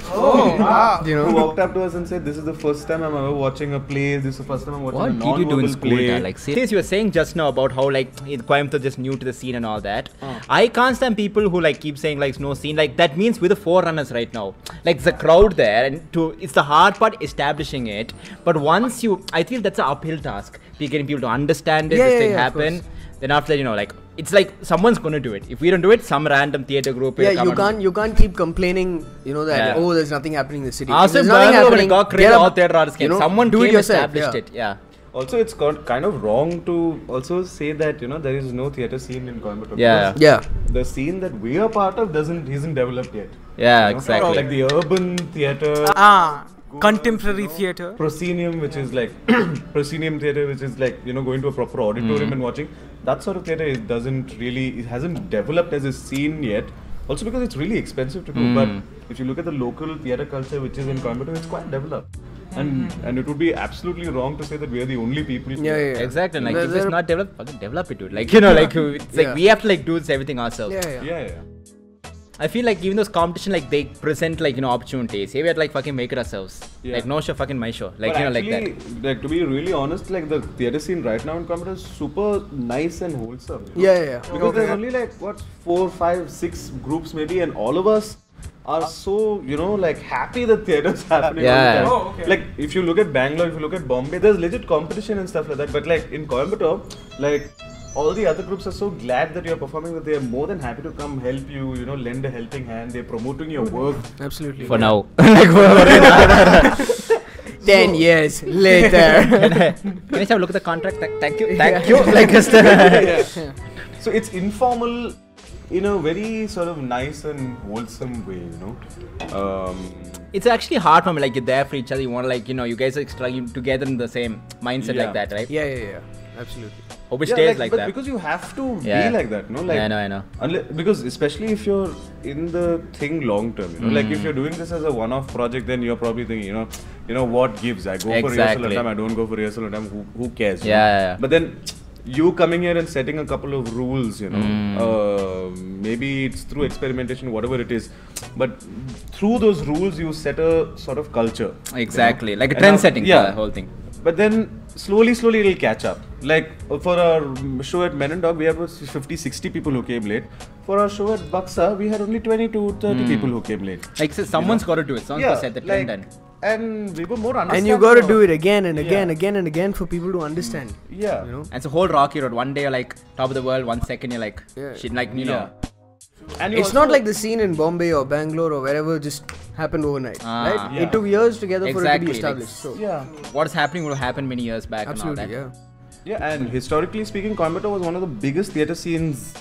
You know, who walked up to us and said, "This is the first time I'm ever watching a play. This is the first time I'm watching What a did you do in non-verbal school? play." Like, since you were saying just now about how like in Coimbatore just new to the scene and all that, I can't stand people who like keep saying like no scene. Like that means we're the forerunners right now. Like there's a crowd there, and it's the hard part establishing it. But once you, I feel that's an uphill task. Getting people to understand it, this thing happen. Then after that, you know, like it's like someone's going to do it. If we don't do it, some random theatre group will come and you can't keep complaining, you know, that oh, there's nothing happening in the city. If Also, there's nothing happening, get up, you know, someone do it came yourself, established it. Yeah. Also, it's kind of wrong to also say that, you know, there is no theatre scene in Coimbatore. Yeah. because Yeah. The scene that we are part of isn't developed yet. Yeah, You know? exactly. Like the urban theatre. Contemporary theatre. Proscenium, which is like proscenium theatre, which is like, you know, going to a proper auditorium and watching. That sort of theatre it hasn't developed as a scene yet. Also because it's really expensive to do. But if you look at the local theatre culture, which is in Coimbatore, it's quite developed. And it would be absolutely wrong to say that we are the only people. Yeah. Exactly. Like, if There- it's not developed, fucking develop it, dude. Like, you know, like, it's like Yeah. we have to like do everything ourselves. Yeah. Yeah. I feel like even those competition, like they present like, you know, opportunities. Here we had to like fucking make it ourselves. Yeah. Like no show, fucking my show. Like, But you know, like actually, that. like to be really honest, like the theatre scene right now in Coimbatore is super nice and wholesome. you know? Yeah. Because there's only like what 4, 5, 6 groups maybe, and all of us are so, you know, like happy that theatre's happening. all the Yeah. time. Oh, okay. Like if you look at Bangalore, if you look at Bombay, there's legit competition and stuff like that. But like in Coimbatore, like all the other groups are so glad that you're performing that they're more than happy to come help you, you know, lend a helping hand. They're promoting your work. Absolutely. For now. Like, 10 years later. Can I just have a look at the contract? Thank you. Thank you. Like, just, So it's informal in a very sort of nice and wholesome way, you know. it's actually hard for me. Like, you're there for each other. You want to, like, you know, you guys are struggling together in the same mindset Yeah. like that, right? Yeah. Absolutely. Hope it Yeah, stays like but that. because you have to Yeah. be like that, no? Like, Yeah, I know. Because especially if you're in the thing long term, you know, like if you're doing this as a one-off project, then you're probably thinking, you know what gives? I go for rehearsal Exactly. at time, I don't go for rehearsal at time. Who cares? you Yeah, know? yeah. But then you coming here and setting a couple of rules, you know, maybe it's through experimentation, whatever it is, but through those rules you set a sort of culture. Exactly. You know? Like a And trend now- setting for the whole thing. But then slowly it'll catch up. Like for our show at Men and Dog, we had 50, 60 people who came late. For our show at Buxa, we had only 20 to 30 people who came late. Like, so someone's got to do it. Someone's got to set the trend and we were more understanding. And you got to of- do it again and again, Yeah. again and again for people to understand. Yeah. You know? And it's a whole rocky road. One day you're like top of the world, 1 second you're like Yeah. shit, like, you know. And you It's also- not like the scene in Bombay or Bangalore or wherever just happened overnight, Ah. right? Yeah. It took years together for it to Exactly, be like, established. So Yeah. What is happening will happen many years back absolutely, and all that. yeah. Yeah, and historically speaking, Coimbatore was one of the biggest theatre scenes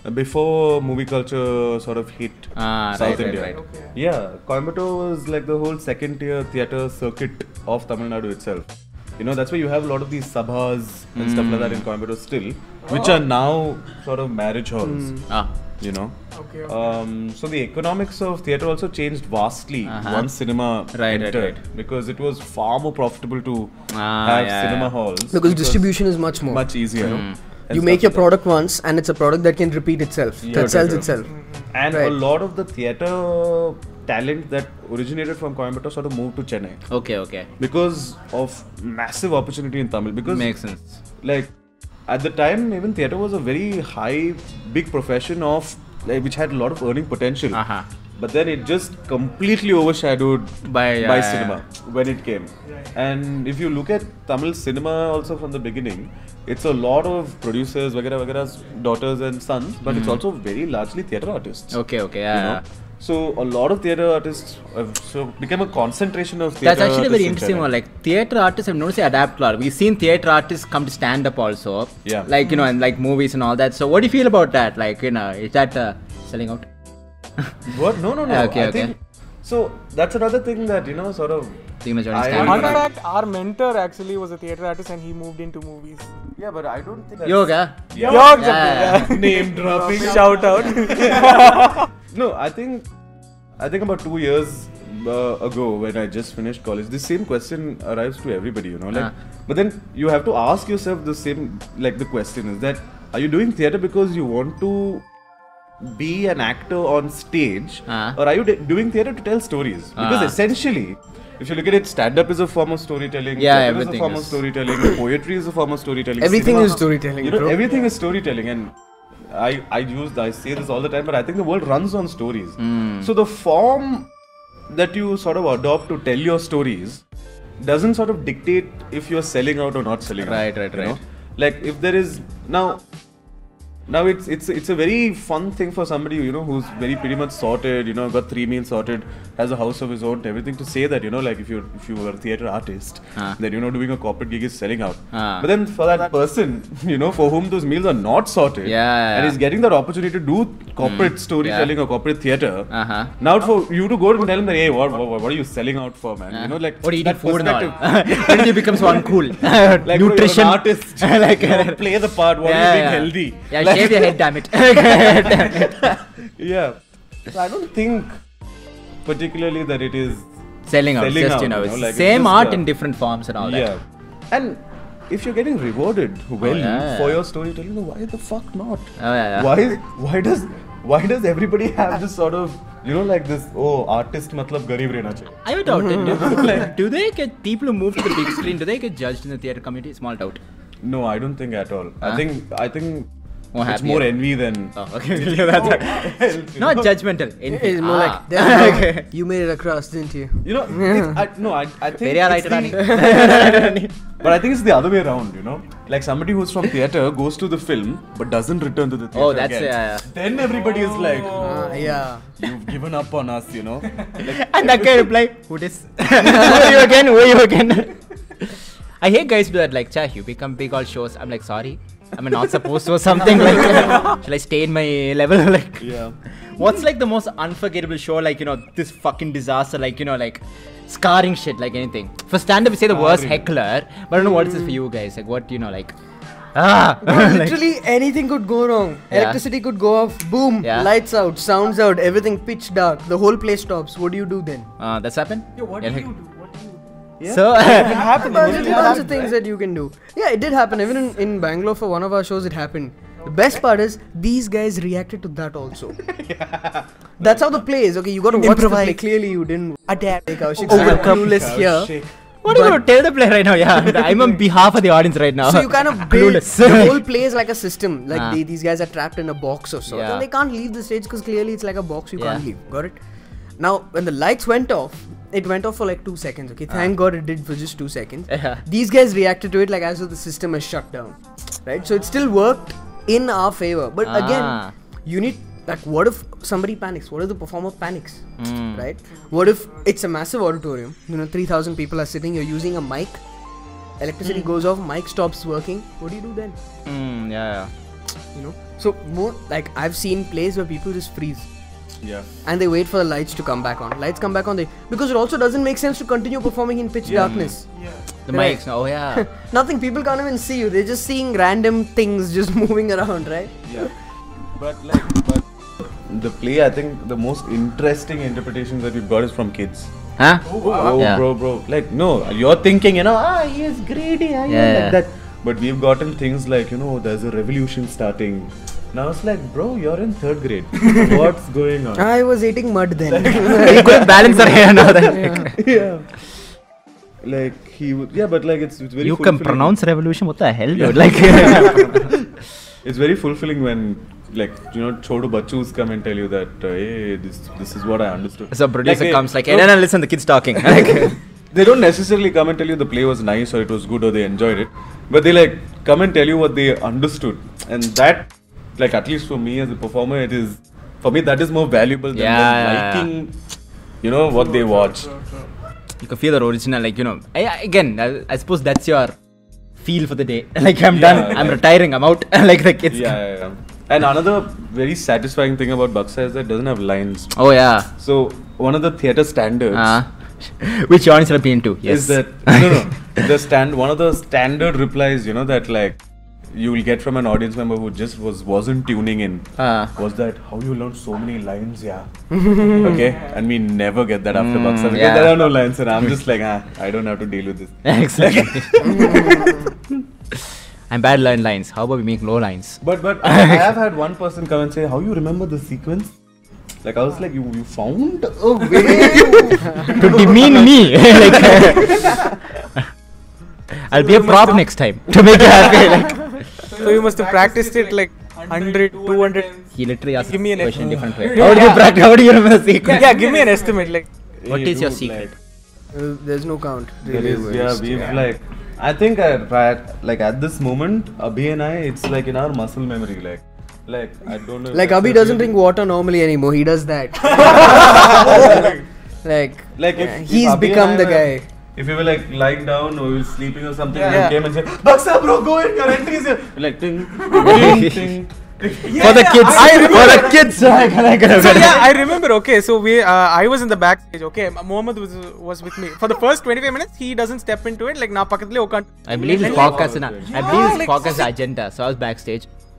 before movie culture sort of hit Ah, South right, India. right. Yeah, Coimbatore was like the whole second tier theatre circuit of Tamil Nadu itself. You know, that's why you have a lot of these sabhas and stuff like that in Coimbatore still, which are now sort of marriage halls. Ah. You know. Okay. So the economics of theatre also changed vastly once cinema Right, entered, right. because it was far more profitable to Ah, have yeah, cinema yeah. halls Because distribution is much more. much easier. and You stuff make your like that. product once and it's a product that can repeat itself. Yeah, that sells true. itself. And Right. a lot of the theatre talent that originated from Coimbatore sort of moved to Chennai Okay. because of massive opportunity in Tamil. Because Makes sense. like at the time, even theatre was a very high, big profession of like, which had a lot of earning potential. Uh-huh. But then it just completely overshadowed By, by yeah, cinema when it came. And if you look at Tamil cinema also from the beginning, it's a lot of producers, vagara, daughters and sons, but it's also very largely theatre artists. Okay, You yeah. know? So a lot of theatre artists became a concentration of theatre. That's actually artists very in interesting Chennai. one. Like, theatre artists, I've noticed they adapt a lot. We've seen theatre artists come to stand up also. Yeah. Like, you know, and like movies and all that. So, what do you feel about that? Like, you know, is that selling out? What? No. Okay, I okay. think so. That's another thing that sort of. Think you're joining I- stand Fun up? fact, our mentor actually was a theatre artist and he moved into movies. Yeah, but I don't think. That's Yoga. Yoga. Yeah. name dropping. Shout out. No, I think about 2 years ago when I just finished college, this same question arrives to everybody, like. But then you have to ask yourself the same, like the question is that, are you doing theatre because you want to be an actor on stage, or are you doing theatre to tell stories? Because essentially, if you look at it, stand-up is a form of storytelling. Yeah, theatre is a everything form is. of storytelling. Poetry is a form of storytelling. Everything cinema- is storytelling, bro. Everything is storytelling, and I say this all the time, but I think the world runs on stories. So the form that you sort of adopt to tell your stories doesn't sort of dictate if you're selling out or not selling out. Right. you know? Like if there is now it's a very fun thing for somebody who's very pretty much sorted, got 3 meals sorted, has a house of his own, everything, to say that like if you were a theatre artist, then doing a corporate gig is selling out. But then for that person, for whom those meals are not sorted, and is getting that opportunity to do corporate storytelling or corporate theatre, now for you to go and tell him that, hey, what are you selling out for, man? Like what are you eating that food and all? perspective. When did you become so uncool? Like Nutrition. you're an artist, Like, play the part. What are you being healthy? Yeah, Like- shave your head, damn it. Yeah. So I don't think particularly that it is selling out. Selling Just out, you know, you know, it's like, same it's just, art in different forms and all that. Yeah. And if you're getting rewarded well yeah. for your storytelling, why the fuck not? Oh, yeah. Why does everybody have this sort of, you know, like this, artist matlab garib rehna chahiye? I have a doubt. Do they get people who move to the big screen? Do they get judged in the theater community? Small doubt. No, I don't think at all. I think More it's happier. more envy than Oh, okay. Not judgmental. Envy. It's more like, Ah. "Damn, Okay. you made it across, didn't you?" you know. I think. Periyar it's right, the- But I think it's the other way around. You know, like somebody who's from theater goes to the film but doesn't return to the theater. Oh, that's again. yeah. Then everybody is like, Yeah. "You've given up on us," you know. Like, And that guy reply, who this? Who are you again? I hate guys do that, like, Cha, you become big all shows. I'm like, sorry. I'm not supposed to or something. Like, shall I stay in my level? Like, yeah. what's like the most unforgettable show? Like, you know, this fucking disaster, like, you know, like scarring shit, like anything. For stand-up, we say the worst heckler, but I don't know what is this for you guys. Like, what, you know, like, like, Literally anything could go wrong. Yeah. Electricity could go off. Boom. Yeah. Lights out. Sounds out. Everything pitch dark. The whole place stops. What do you do then? that's happened? What do like- you do? Yeah. So, Bunch of things that you can do. Yeah, it did happen. Even in Bangalore for one of our shows, it happened. The best part is these guys reacted to that also. That's how the play is. Okay, you got to watch the play. Clearly, you didn't adapt. Like, Kaushik's clueless here. what are you going to tell the player right now? Yeah, I'm on behalf of the audience right now. So you kind of build Clueless. the whole play is like a system. Like these guys are trapped in a box or so. Yeah. And they can't leave the stage because clearly it's like a box you can't Yeah. leave. Got it? Now, when the lights went off, it went off for like 2 seconds. Okay, thank God it did for just 2 seconds. Yeah. These guys reacted to it like as though the system is shut down, right? So it still worked in our favor. But again, you need, like, what if somebody panics? What if the performer panics? Right? What if it's a massive auditorium? You know, 3,000 people are sitting. You're using a mic. Electricity goes off. Mic stops working. What do you do then? yeah. You know. So more like I've seen plays where people just freeze. Yeah. And they wait for the lights to come back on. Lights come back on, because it also doesn't make sense to continue performing in pitch darkness. The Right. mics, oh yeah. Nothing, people can't even see you. They're just seeing random things just moving around, right? Yeah. But the play, I think the most interesting interpretations that we've got is from kids. Huh? Oh, Yeah. bro. Like, no, you're thinking, you know, he is greedy, Yeah, like yeah. that. But we've gotten things like, you know, there's a revolution starting. Now it's like, bro, you're in 3rd grade. What's going on? I was eating mud then. You could balance our hair now. Then. Yeah. Like, he would, yeah, but like, it's very You can fulfilling. pronounce revolution? What the hell, Yeah. dude? Like, It's very fulfilling when, like, you know, chotu bachus come and tell you that, hey, this is what I understood. so producer they- comes like, no, no, listen, the kid's talking. Like, They don't necessarily come and tell you the play was nice or it was good or they enjoyed it, but they like come and tell you what they understood, and that, like, at least for me as a performer, it is, for me, that is more valuable than them liking, you know, what they watch. you can feel the original, like, you know. I suppose that's your feel for the day. Like, I'm done. I'm retiring. I'm out. Like the kids. Yeah. And another very satisfying thing about Buxa is that it doesn't have lines. Oh yeah. So one of the theatre standards Which audience have been to? Yes. is that one of the standard replies, you know, that like you will get from an audience member who just wasn't tuning in, was that how you learned so many lines, okay, and we never get that after Buxa because yeah. there are no lines, and I'm just like, I don't have to deal with this. Exactly. I'm bad learn lines. How about we make no lines? But I have had one person come and say, how you remember the sequence? Like, I was like, you found a way To demean me. Like, I'll be a prop next time to make you happy. Like, So you must have practiced it like 100, 200. he literally asked Give me a an question in different way. Yeah. How do you practice? How do you remember the sequence? Yeah, give me an estimate. Like, What Hey, is your dude, secret? There's no count. There Really is, worst. we've like, I think like at this moment, Abhi and I, it's like in our muscle memory, like I don't know. if Like that's Abhi a doesn't really- drink water normally anymore. He does that. Like if he's Abhi become and the I were- guy. If we were like lying down or we were sleeping or something, Yeah. and he came and said, "Buxa, bro, go in, your entry is here." We're like, ting, ting, ting. For the kids. For the kids. so yeah, I remember. Okay, so I was in the backstage. Okay, Mohammed was with me for the first 25 minutes. He doesn't step into it. Like, na pakatli okan. I believe this Like- podcast is Yeah, I believe this like- podcast is agenda. So I was backstage.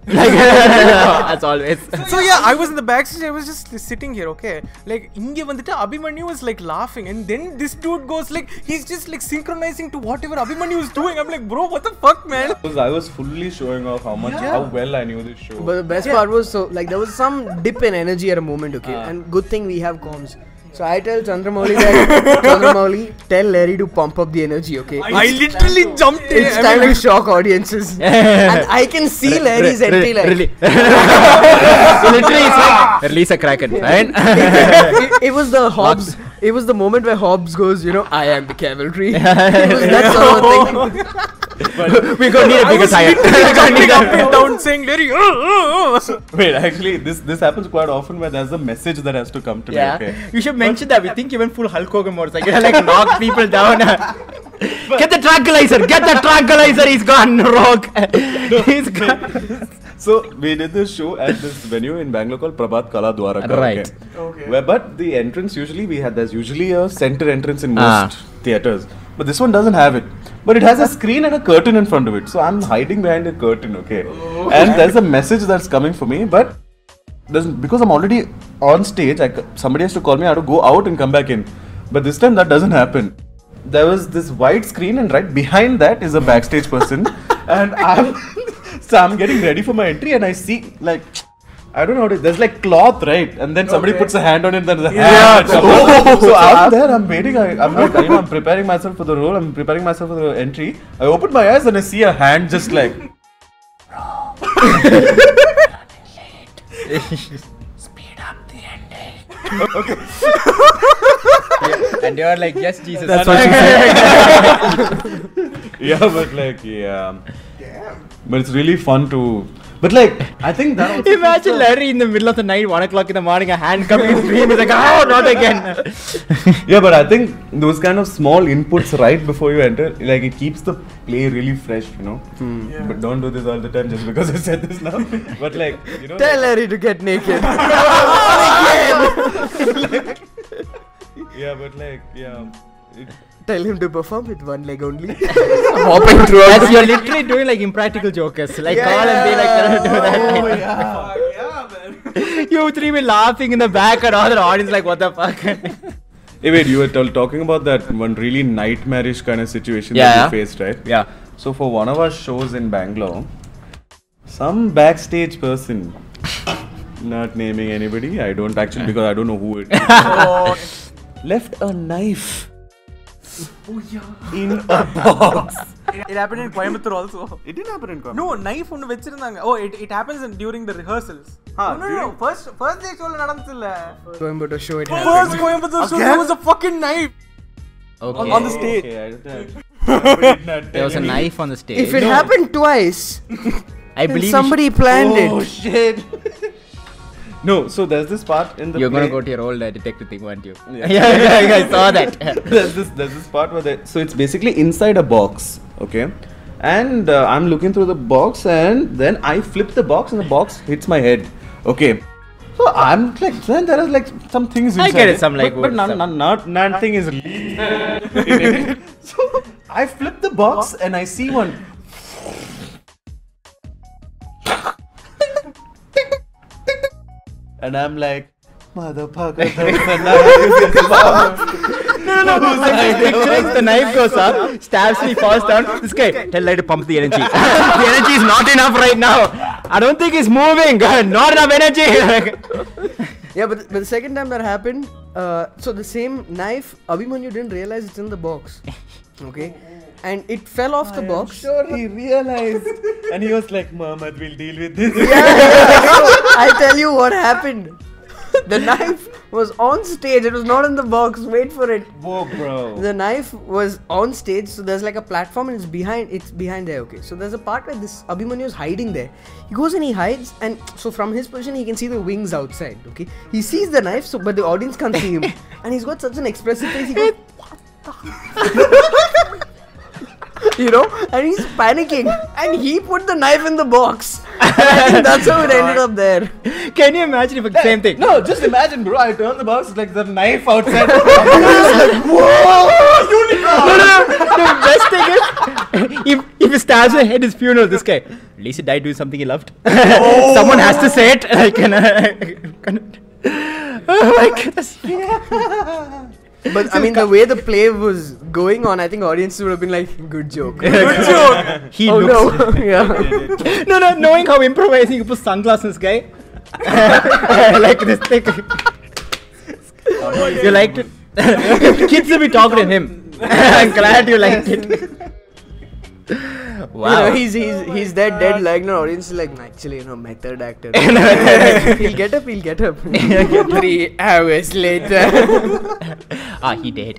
Like as always. So yeah, I was in the backstage. I was just sitting here, okay. Like inge vandita Abhimanyu was like laughing, and then this dude goes like he's just like synchronizing to whatever Abhimanyu is doing. I'm like, bro, what the fuck, man? Because I was fully showing off how well I knew this show. But the best part was, so like there was some dip in energy at a moment, okay, and good thing we have comms. So I tell Chandramouli that Chandramouli, tell Larry to pump up the energy, okay? I literally jumped in. It's time to shock audiences. And I can see Larry's entry like Literally, it's like release a Kraken, right? it was the Hobbs. It was the moment where Hobbs goes, you know, I am the cavalry. It was that sort of thing. We gonna need a bigger tire. Jumping up and down saying Larry. Wait, actually, this happens quite often where there's a message that has to come to me. Yeah, Okay. you should mention that. We think even full Hulk Hogan modes, like like knock people down. Get the tranquilizer! Get the tranquilizer! He's gone rogue. He's gone. So we did this show at this venue in Bangalore called Prabhat Kala Dwaraka. Right. Okay. But the entrance there's usually a center entrance in most theaters. But this one doesn't have it. But it has a screen and a curtain in front of it. So I'm hiding behind a curtain, okay? And there's a message that's coming for me, but because I'm already on stage, somebody has to call me, I have to go out and come back in. But this time that doesn't happen. There was this wide screen and right behind that is a backstage person. And I'm getting ready for my entry and I see like, I don't know, there's like cloth, right? And then somebody puts a hand on it, then the hand. So I'm there, I'm waiting, I'm like, I'm preparing myself for the role, I'm preparing myself for the entry. I open my eyes and I see a hand just like, speed up the ending. Okay. And you're like, yes, Jesus. That's what she said. Yeah, but like, yeah. But it's really fun to. But like, I think that also Imagine Larry in the middle of the night, 1 o'clock in the morning, a hand coming in screen. He's like, oh, not again. Yeah, but I think those kind of small inputs right before you enter, like it keeps the play really fresh, you know. Yeah. But don't do this all the time just because I said this now. But like, you know. Tell Larry to get naked. Yeah, but like, yeah. Tell him to perform with one leg only. Hopping through. As you're literally doing like impractical jokers. Like, call and be like, do that. Oh, yeah, man. You three were laughing in the back and all the audience like, what the fuck? Hey, wait, you were talking about that one really nightmarish kind of situation that you faced, right? Yeah. So for one of our shows in Bangalore, some backstage person, not naming anybody, I don't actually, because I don't know who it is, left a knife in a box. It happened in Coimbatore also. It didn't happen in Coimbatore. No, knife ஒன்னு வெச்சிருந்தாங்க. Oh, it happens during the rehearsals. No. First day show நடந்துச்சுல. Coimbatore show it First Coimbatore show there was a fucking knife. Okay. On the stage. There was a knife on the stage. If it happened twice, I believe somebody planned it. Oh shit. No, so there's this part in the You're play. gonna go to your old detective thing, weren't you? Yeah, I saw that. there's this part where so it's basically inside a box, okay? And I'm looking through the box and then I flip the box and the box hits my head, okay? So I'm like, then there is like some things inside. I get it, some like but wood, nothing is. So I flip the box and I see one. And I'm like, motherfucker, there's a knife in his mouth. No. The knife goes up, stabs me, falls down. This guy, tell Larry to pump the energy. The energy is not enough right now. I don't think he's moving. Not enough energy. Yeah, but the second time that happened, so the same knife, Abhimanyu didn't realize it's in the box. Okay? And it fell off the box. Sure, he realized. And he was like, Mohammed, we'll deal with this. I'll tell you what happened. The knife was on stage. It was not in the box. Wait for it. Whoa, bro. The knife was on stage. So there's like a platform and it's behind there. Okay. So there's a part where this Abhimanyu is hiding there. He goes and he hides, and so from his position he can see the wings outside. Okay. He sees the knife, but the audience can't see him. And he's got such an expressive face. He goes, what the? You know, and he's panicking, and he put the knife in the box. And I think that's how it ended up there. Can you imagine if it's the same thing? No, just imagine, bro. I turn the box, it's like the knife outside. No, the best thing is, if if he stabs her head, his funeral. This guy, at least he died doing something he loved. Someone has to say it. Oh my goodness. But I mean, the way the play was going on, I think audiences would have been like, "Good joke." Good joke. He Oh looks. no! Yeah. No, knowing how improvising you put sunglasses on this guy. Like this thing. You liked it? Kids will be talking to him. I'm glad you liked it. Wow. You know, he's that dead like no audience is like actually method actor. He'll get up. 3 hours later. He did.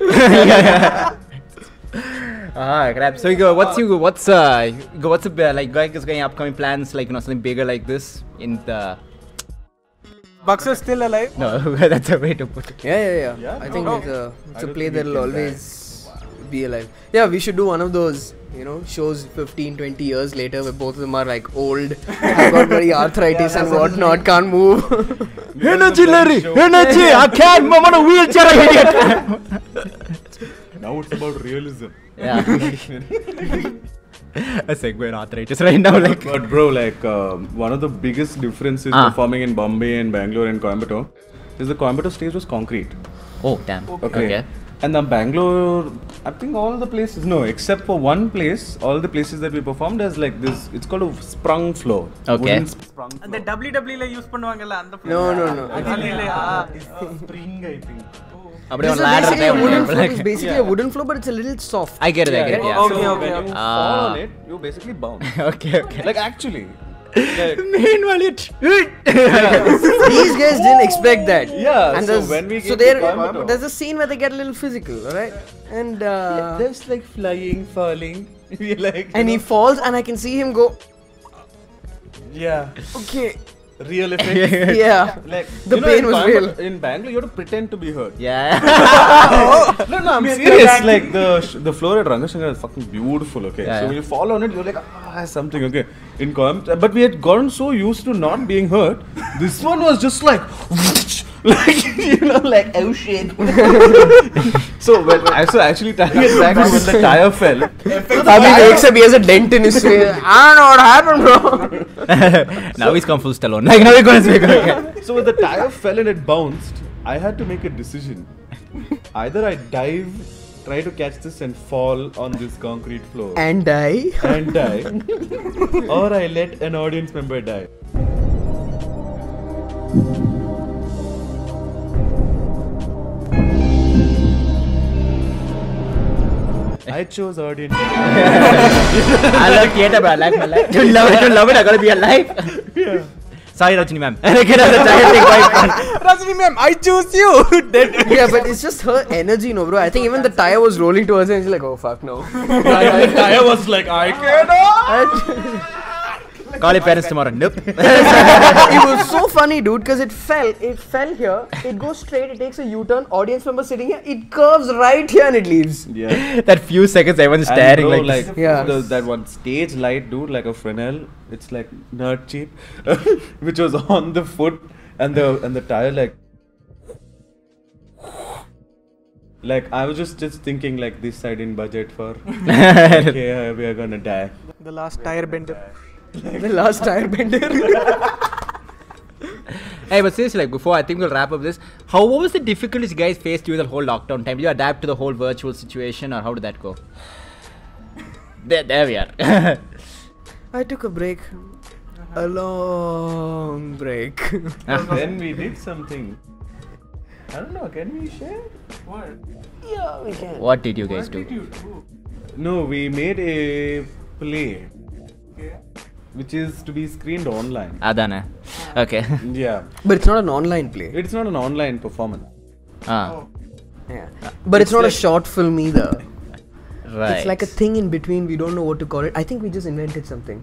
Crap. So you go. What's like guys going upcoming plans like something bigger like this in the. Buxer's still alive? No, that's a way to put it. Yeah. I think it's a play that'll always be alive. Yeah, we should do one of those, shows 15-20 years later where both of them are like old, have got very arthritis and whatnot, can't move. Energy, Larry! Energy! I can't move on a wheelchair, idiot! Now it's about realism. Yeah. A segue in arthritis right now, like. But bro, like one of the biggest differences performing in Bombay and Bangalore and Coimbatore is the Coimbatore stage was concrete. Oh damn. Okay. And the Bangalore, I think all the places, no, except for one place, all the places that we performed as like this, it's called a sprung floor. Okay. Wooden sprung floor. And the WWE use பண்ணுவாங்கல அந்த No. Spring, I think. This is basically a wooden floor. It's basically a wooden floor, but it's a little soft. I get it, yeah. So Okay. when you fall on it, you basically bounce. Okay. Like actually. Like, Meanwhile, These guys didn't expect that. Yeah, And so when we get to Coimbatore- there's a scene where they get a little physical, right? And there's like flying, falling. We like. and he falls, and I can see him go. Yeah. Okay. Real effect. Yeah. Like The pain was real. In Bangalore, you have to pretend to be hurt. Yeah. No, I'm serious. Like the floor at Rangashankar is fucking beautiful. Okay, Yeah, so yeah. when you fall on it, you're like something. Okay, in Coimbatore, but we had gotten so used to not being hurt. This one was just like, like oh shit. So actually tying it back to when the tire fell. Abhi wakes up, he has a dent in his face. I don't know what happened, bro. Now he's come full Stallone. Like now we're gonna speak again. So when the tire fell and it bounced, I had to make a decision. Either I dive, try to catch this and fall on this concrete floor And die. or I let an audience member die. I chose audience. I love theatre, but I like my life. Don't love it. I gotta be alive. Yeah. Sorry, Rajini ma'am. Get out of the tire thing quite fun. Rajini ma'am, I choose you. Yeah, but it's just her energy, no, bro. I think even the tire was rolling towards her, and she's like, "Oh fuck, no." Tire was like, I cannot. Call your parents tomorrow. Nope. It was so funny, dude, because it fell here, it goes straight, it takes a U-turn, audience member sitting here, it curves right here and it leaves. Yeah. That few seconds everyone's And staring bro, like this. Yeah. that one stage light, dude, like a Fresnel, it's like nerd cheap, which was on the foot, and the tire like I was just thinking like this side in budget for okay, we are gonna die. The last tire bender. The last tire bender. Hey, but seriously, like before I think we'll wrap up this, what was the difficulties you guys faced during the whole lockdown time? Did you adapt to the whole virtual situation, or how did that go? There we are. I took a break. A long break. Then we did something. I don't know, can we share? What? Yeah, we can. What did you guys do? No, we made a play. Which is to be screened online. Adana. Okay. Yeah. But it's not an online play. It's not an online performance. Yeah. But it's not a short film either. Right. It's like a thing in between. We don't know what to call it. I think we just invented something.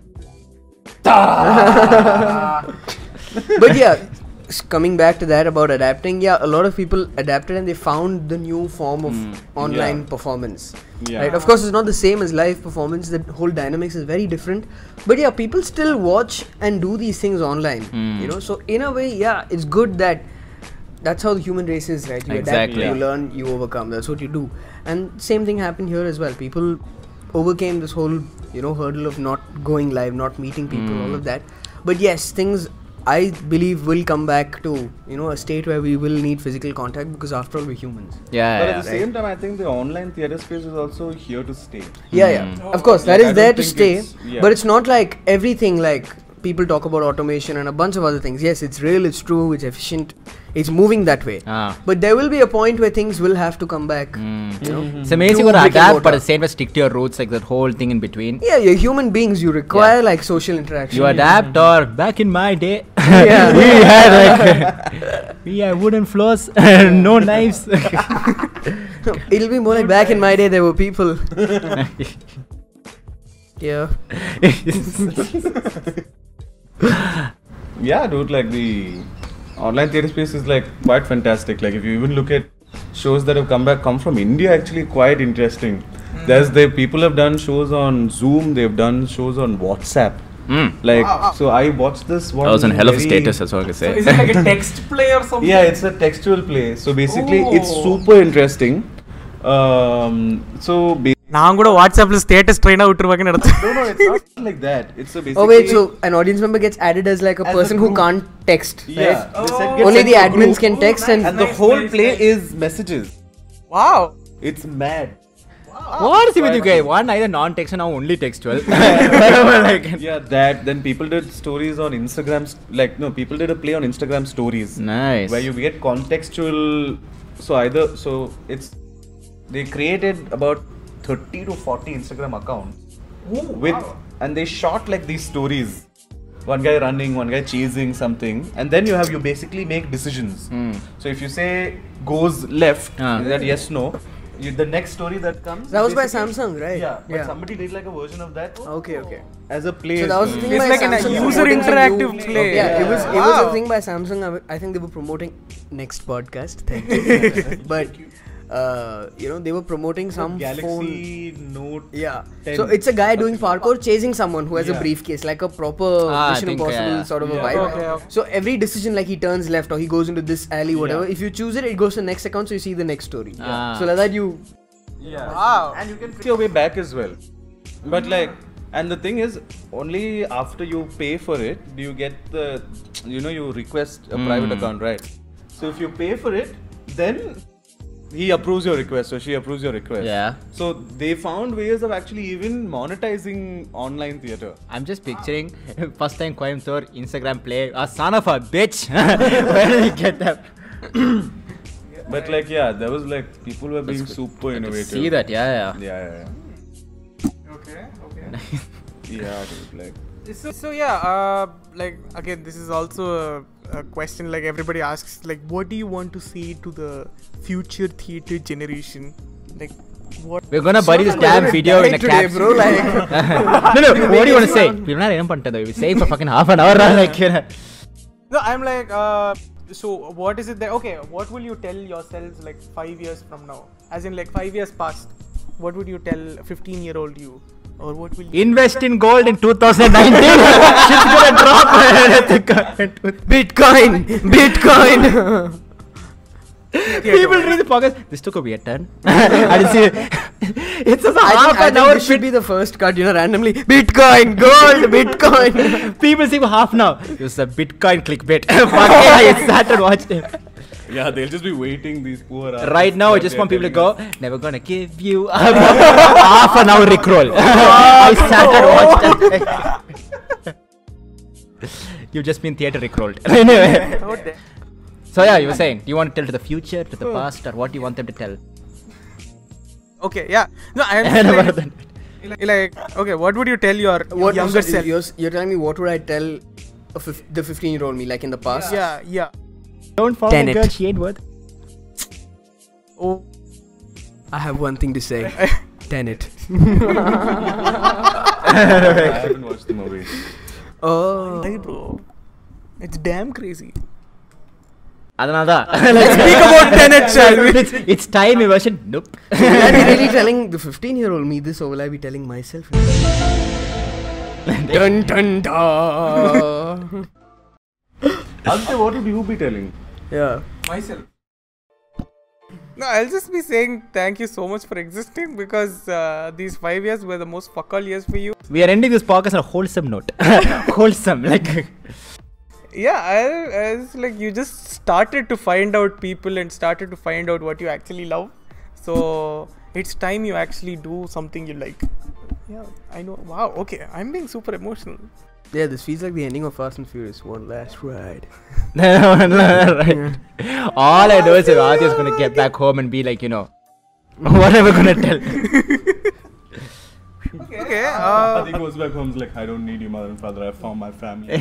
But yeah, coming back to that about adapting, yeah, a lot of people adapted and they found the new form of online performance. Yeah. Right? Of course, it's not the same as live performance. The whole dynamics is very different. But yeah, people still watch and do these things online. So in a way, yeah, it's good that that's how the human race is, right? You Exactly. adapt, you learn, you overcome. That's what you do. And same thing happened here as well. People overcame this whole, hurdle of not going live, not meeting people, all of that. But yes, things I believe will come back to, a state where we will need physical contact, because after all, we're humans. Yeah. But at the same time, I think the online theatre space is also here to stay. Yeah. Of course, that is I there don't to think stay. it's- yeah. But it's not like everything, like people talk about automation and a bunch of other things. Yes, it's real, it's true, it's efficient, it's moving that way. But there will be a point where things will have to come back. It's amazing To to brick and adapt, but mortar. at the same time stick to your roots, like that whole thing in between. Yeah, you're human beings. You require like social interaction. You adapt, or back in my day, Yeah. we had we had wooden floors, no knives. It'll be more like back in my day there were people. Yeah. Yeah, dude, like the online theatre space is like quite fantastic. Like if you even look at shows that have come from India, actually quite interesting. People have done shows on Zoom, they've done shows on WhatsApp. Like, so I watched this one. That was a hell of a very- status, that's all I can say. Is it like a text play or something? Yeah, it's a textual play. So basically, it's super interesting. நான் கூட வாட்ஸ்அப்ல status ட்ரெயினா விட்டுருவாங்கன்னு நினைச்சேன். No, it's not like that. It's a basically. Oh wait, so an audience member gets added as like a As a person who group. can't text, Yeah. right? They said get Only sent the to a admins group, can text and the whole play is messages. Wow. It's mad. What is it with you guys? One either non-textual, now only textual. Like, Yeah, that. Then people did stories on Instagram. People did a play on Instagram stories. nice. Where you get contextual. So they created about 30 to 40 Instagram accounts and they shot like these stories. One guy running, one guy chasing something, and then you basically make decisions. So if you say goes left, is that yes, no? The next story that comes. That was by basically- Samsung, right? Yeah, but somebody did like a version of that Okay. as a play. So as that was well. the thing It's by like an Samsung user promoting some interactive new- play. Yeah, it was a Wow. thing by Samsung. I think they were promoting next podcast. Thank you. But they were promoting some phone. Galaxy Note. Yeah. 10. So it's a guy doing parkour chasing someone who has a Yeah. briefcase, like a proper I Mission think, Impossible yeah. sort of a Yeah. vibe. Okay. So every decision, like he turns left or he goes into this alley, whatever. Yeah. If you choose it, it goes to the next account, so you see the next story. Ah. So like that you. Yeah. Wow. And you can see your way back as well. But and the thing is, only after you pay for it do you get you request a private account, right? So if you pay for it, then he approves your request or she approves your request. Yeah. So they found ways of actually even monetizing online theatre. I'm just picturing first time Coimbatore Instagram play. Son of a bitch. Where did you get that? But there was people were being super innovative. See that? Yeah. Yeah. Okay. Yeah, dude, So again, this is also a question like everybody asks, like what do you want to say to the future theatre generation? Like what? We're gonna bury this damn video in a today, capsule. bro. Like, No. What do you want to say? We're not even pantha. We say for fucking half an hour. Like, No, I'm like, so what is it that, okay, what will you tell yourselves like 5 years from now? As in like 5 years past, what would you tell a 15-year-old you? Or what will you invest in gold in 2019. Shit's gonna drop. Bitcoin. People read the podcast. This took a weird turn. I didn't see it. It's just I half think an hour. this should be the first cut, randomly. Bitcoin, gold, Bitcoin. People say for half now. It was a Bitcoin clickbait. Fuck it, I started watching. Yeah, they'll just be waiting, these poor artists. Right now, I that just they're want people to telling go. Never gonna give you half an hour rickroll. I started watching. You've just been theatre rickrolled. Anyway. What the- So yeah, you were saying, do you want to tell to the future, to the past, or what do you want them to tell? Okay, yeah. No, I'm like, okay, what would you tell your younger self? You're telling me what would I tell the 15-year-old me, like in the past? Yeah. Don't fall Tenet. girl, she ain't worth. Oh, I have one thing to say. Tenet. I haven't watched the movie. Oh. hey bro, it's damn crazy. Let's Speak about Tenet, shall we? It's time version. Nope. Will I be really telling the 15-year-old me this, or will I be telling myself? Dun dun da. Aditya, what would you be telling? Yeah. Myself. No, I'll just be saying thank you so much for existing because these 5 years were the most fuck all years for you. We are ending this podcast on a wholesome note. Wholesome, like. Yeah, I was like, you just started to find out people and started to find out what you actually love. So it's time you actually do something you like. Yeah, I know. Wow, okay. I'm being super emotional. Yeah, this feels like the ending of Fast and Furious. One last ride. Right. All I know is that Aditya's gonna get back home and be like, what am I gonna tell? Okay. I goes back home like, I don't need you, mother and father. I found my family.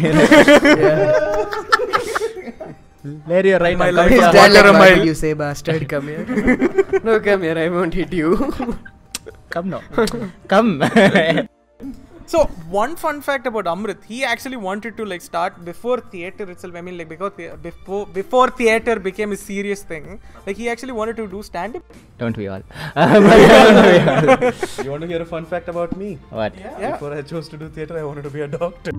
Where you're right. My I'm life coming is from. water a Why mile. did you say bastard? Come here. No, come here. I won't hit you. Come now. Come. So one fun fact about Amrit, he actually wanted to like start before theater itself. I mean, like because before theater became a serious thing, like he actually wanted to do stand-up. Don't we all? You want to hear a fun fact about me? What? Yeah. Before I chose to do theatre, I wanted to be a doctor.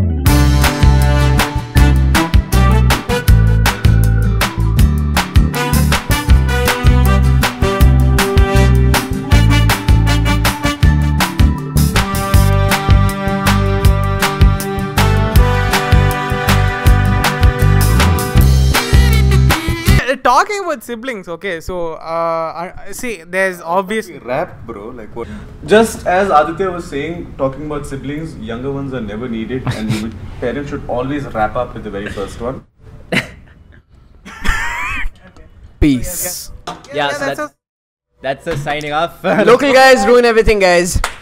Talking about siblings, okay, so see, there's obviously Rap, bro. Like what? Just as Aditya was saying, talking about siblings, younger ones are never needed, and parents should always wrap up with the very first one. Peace. Yeah, so that's the signing off. Local guys ruin everything, guys.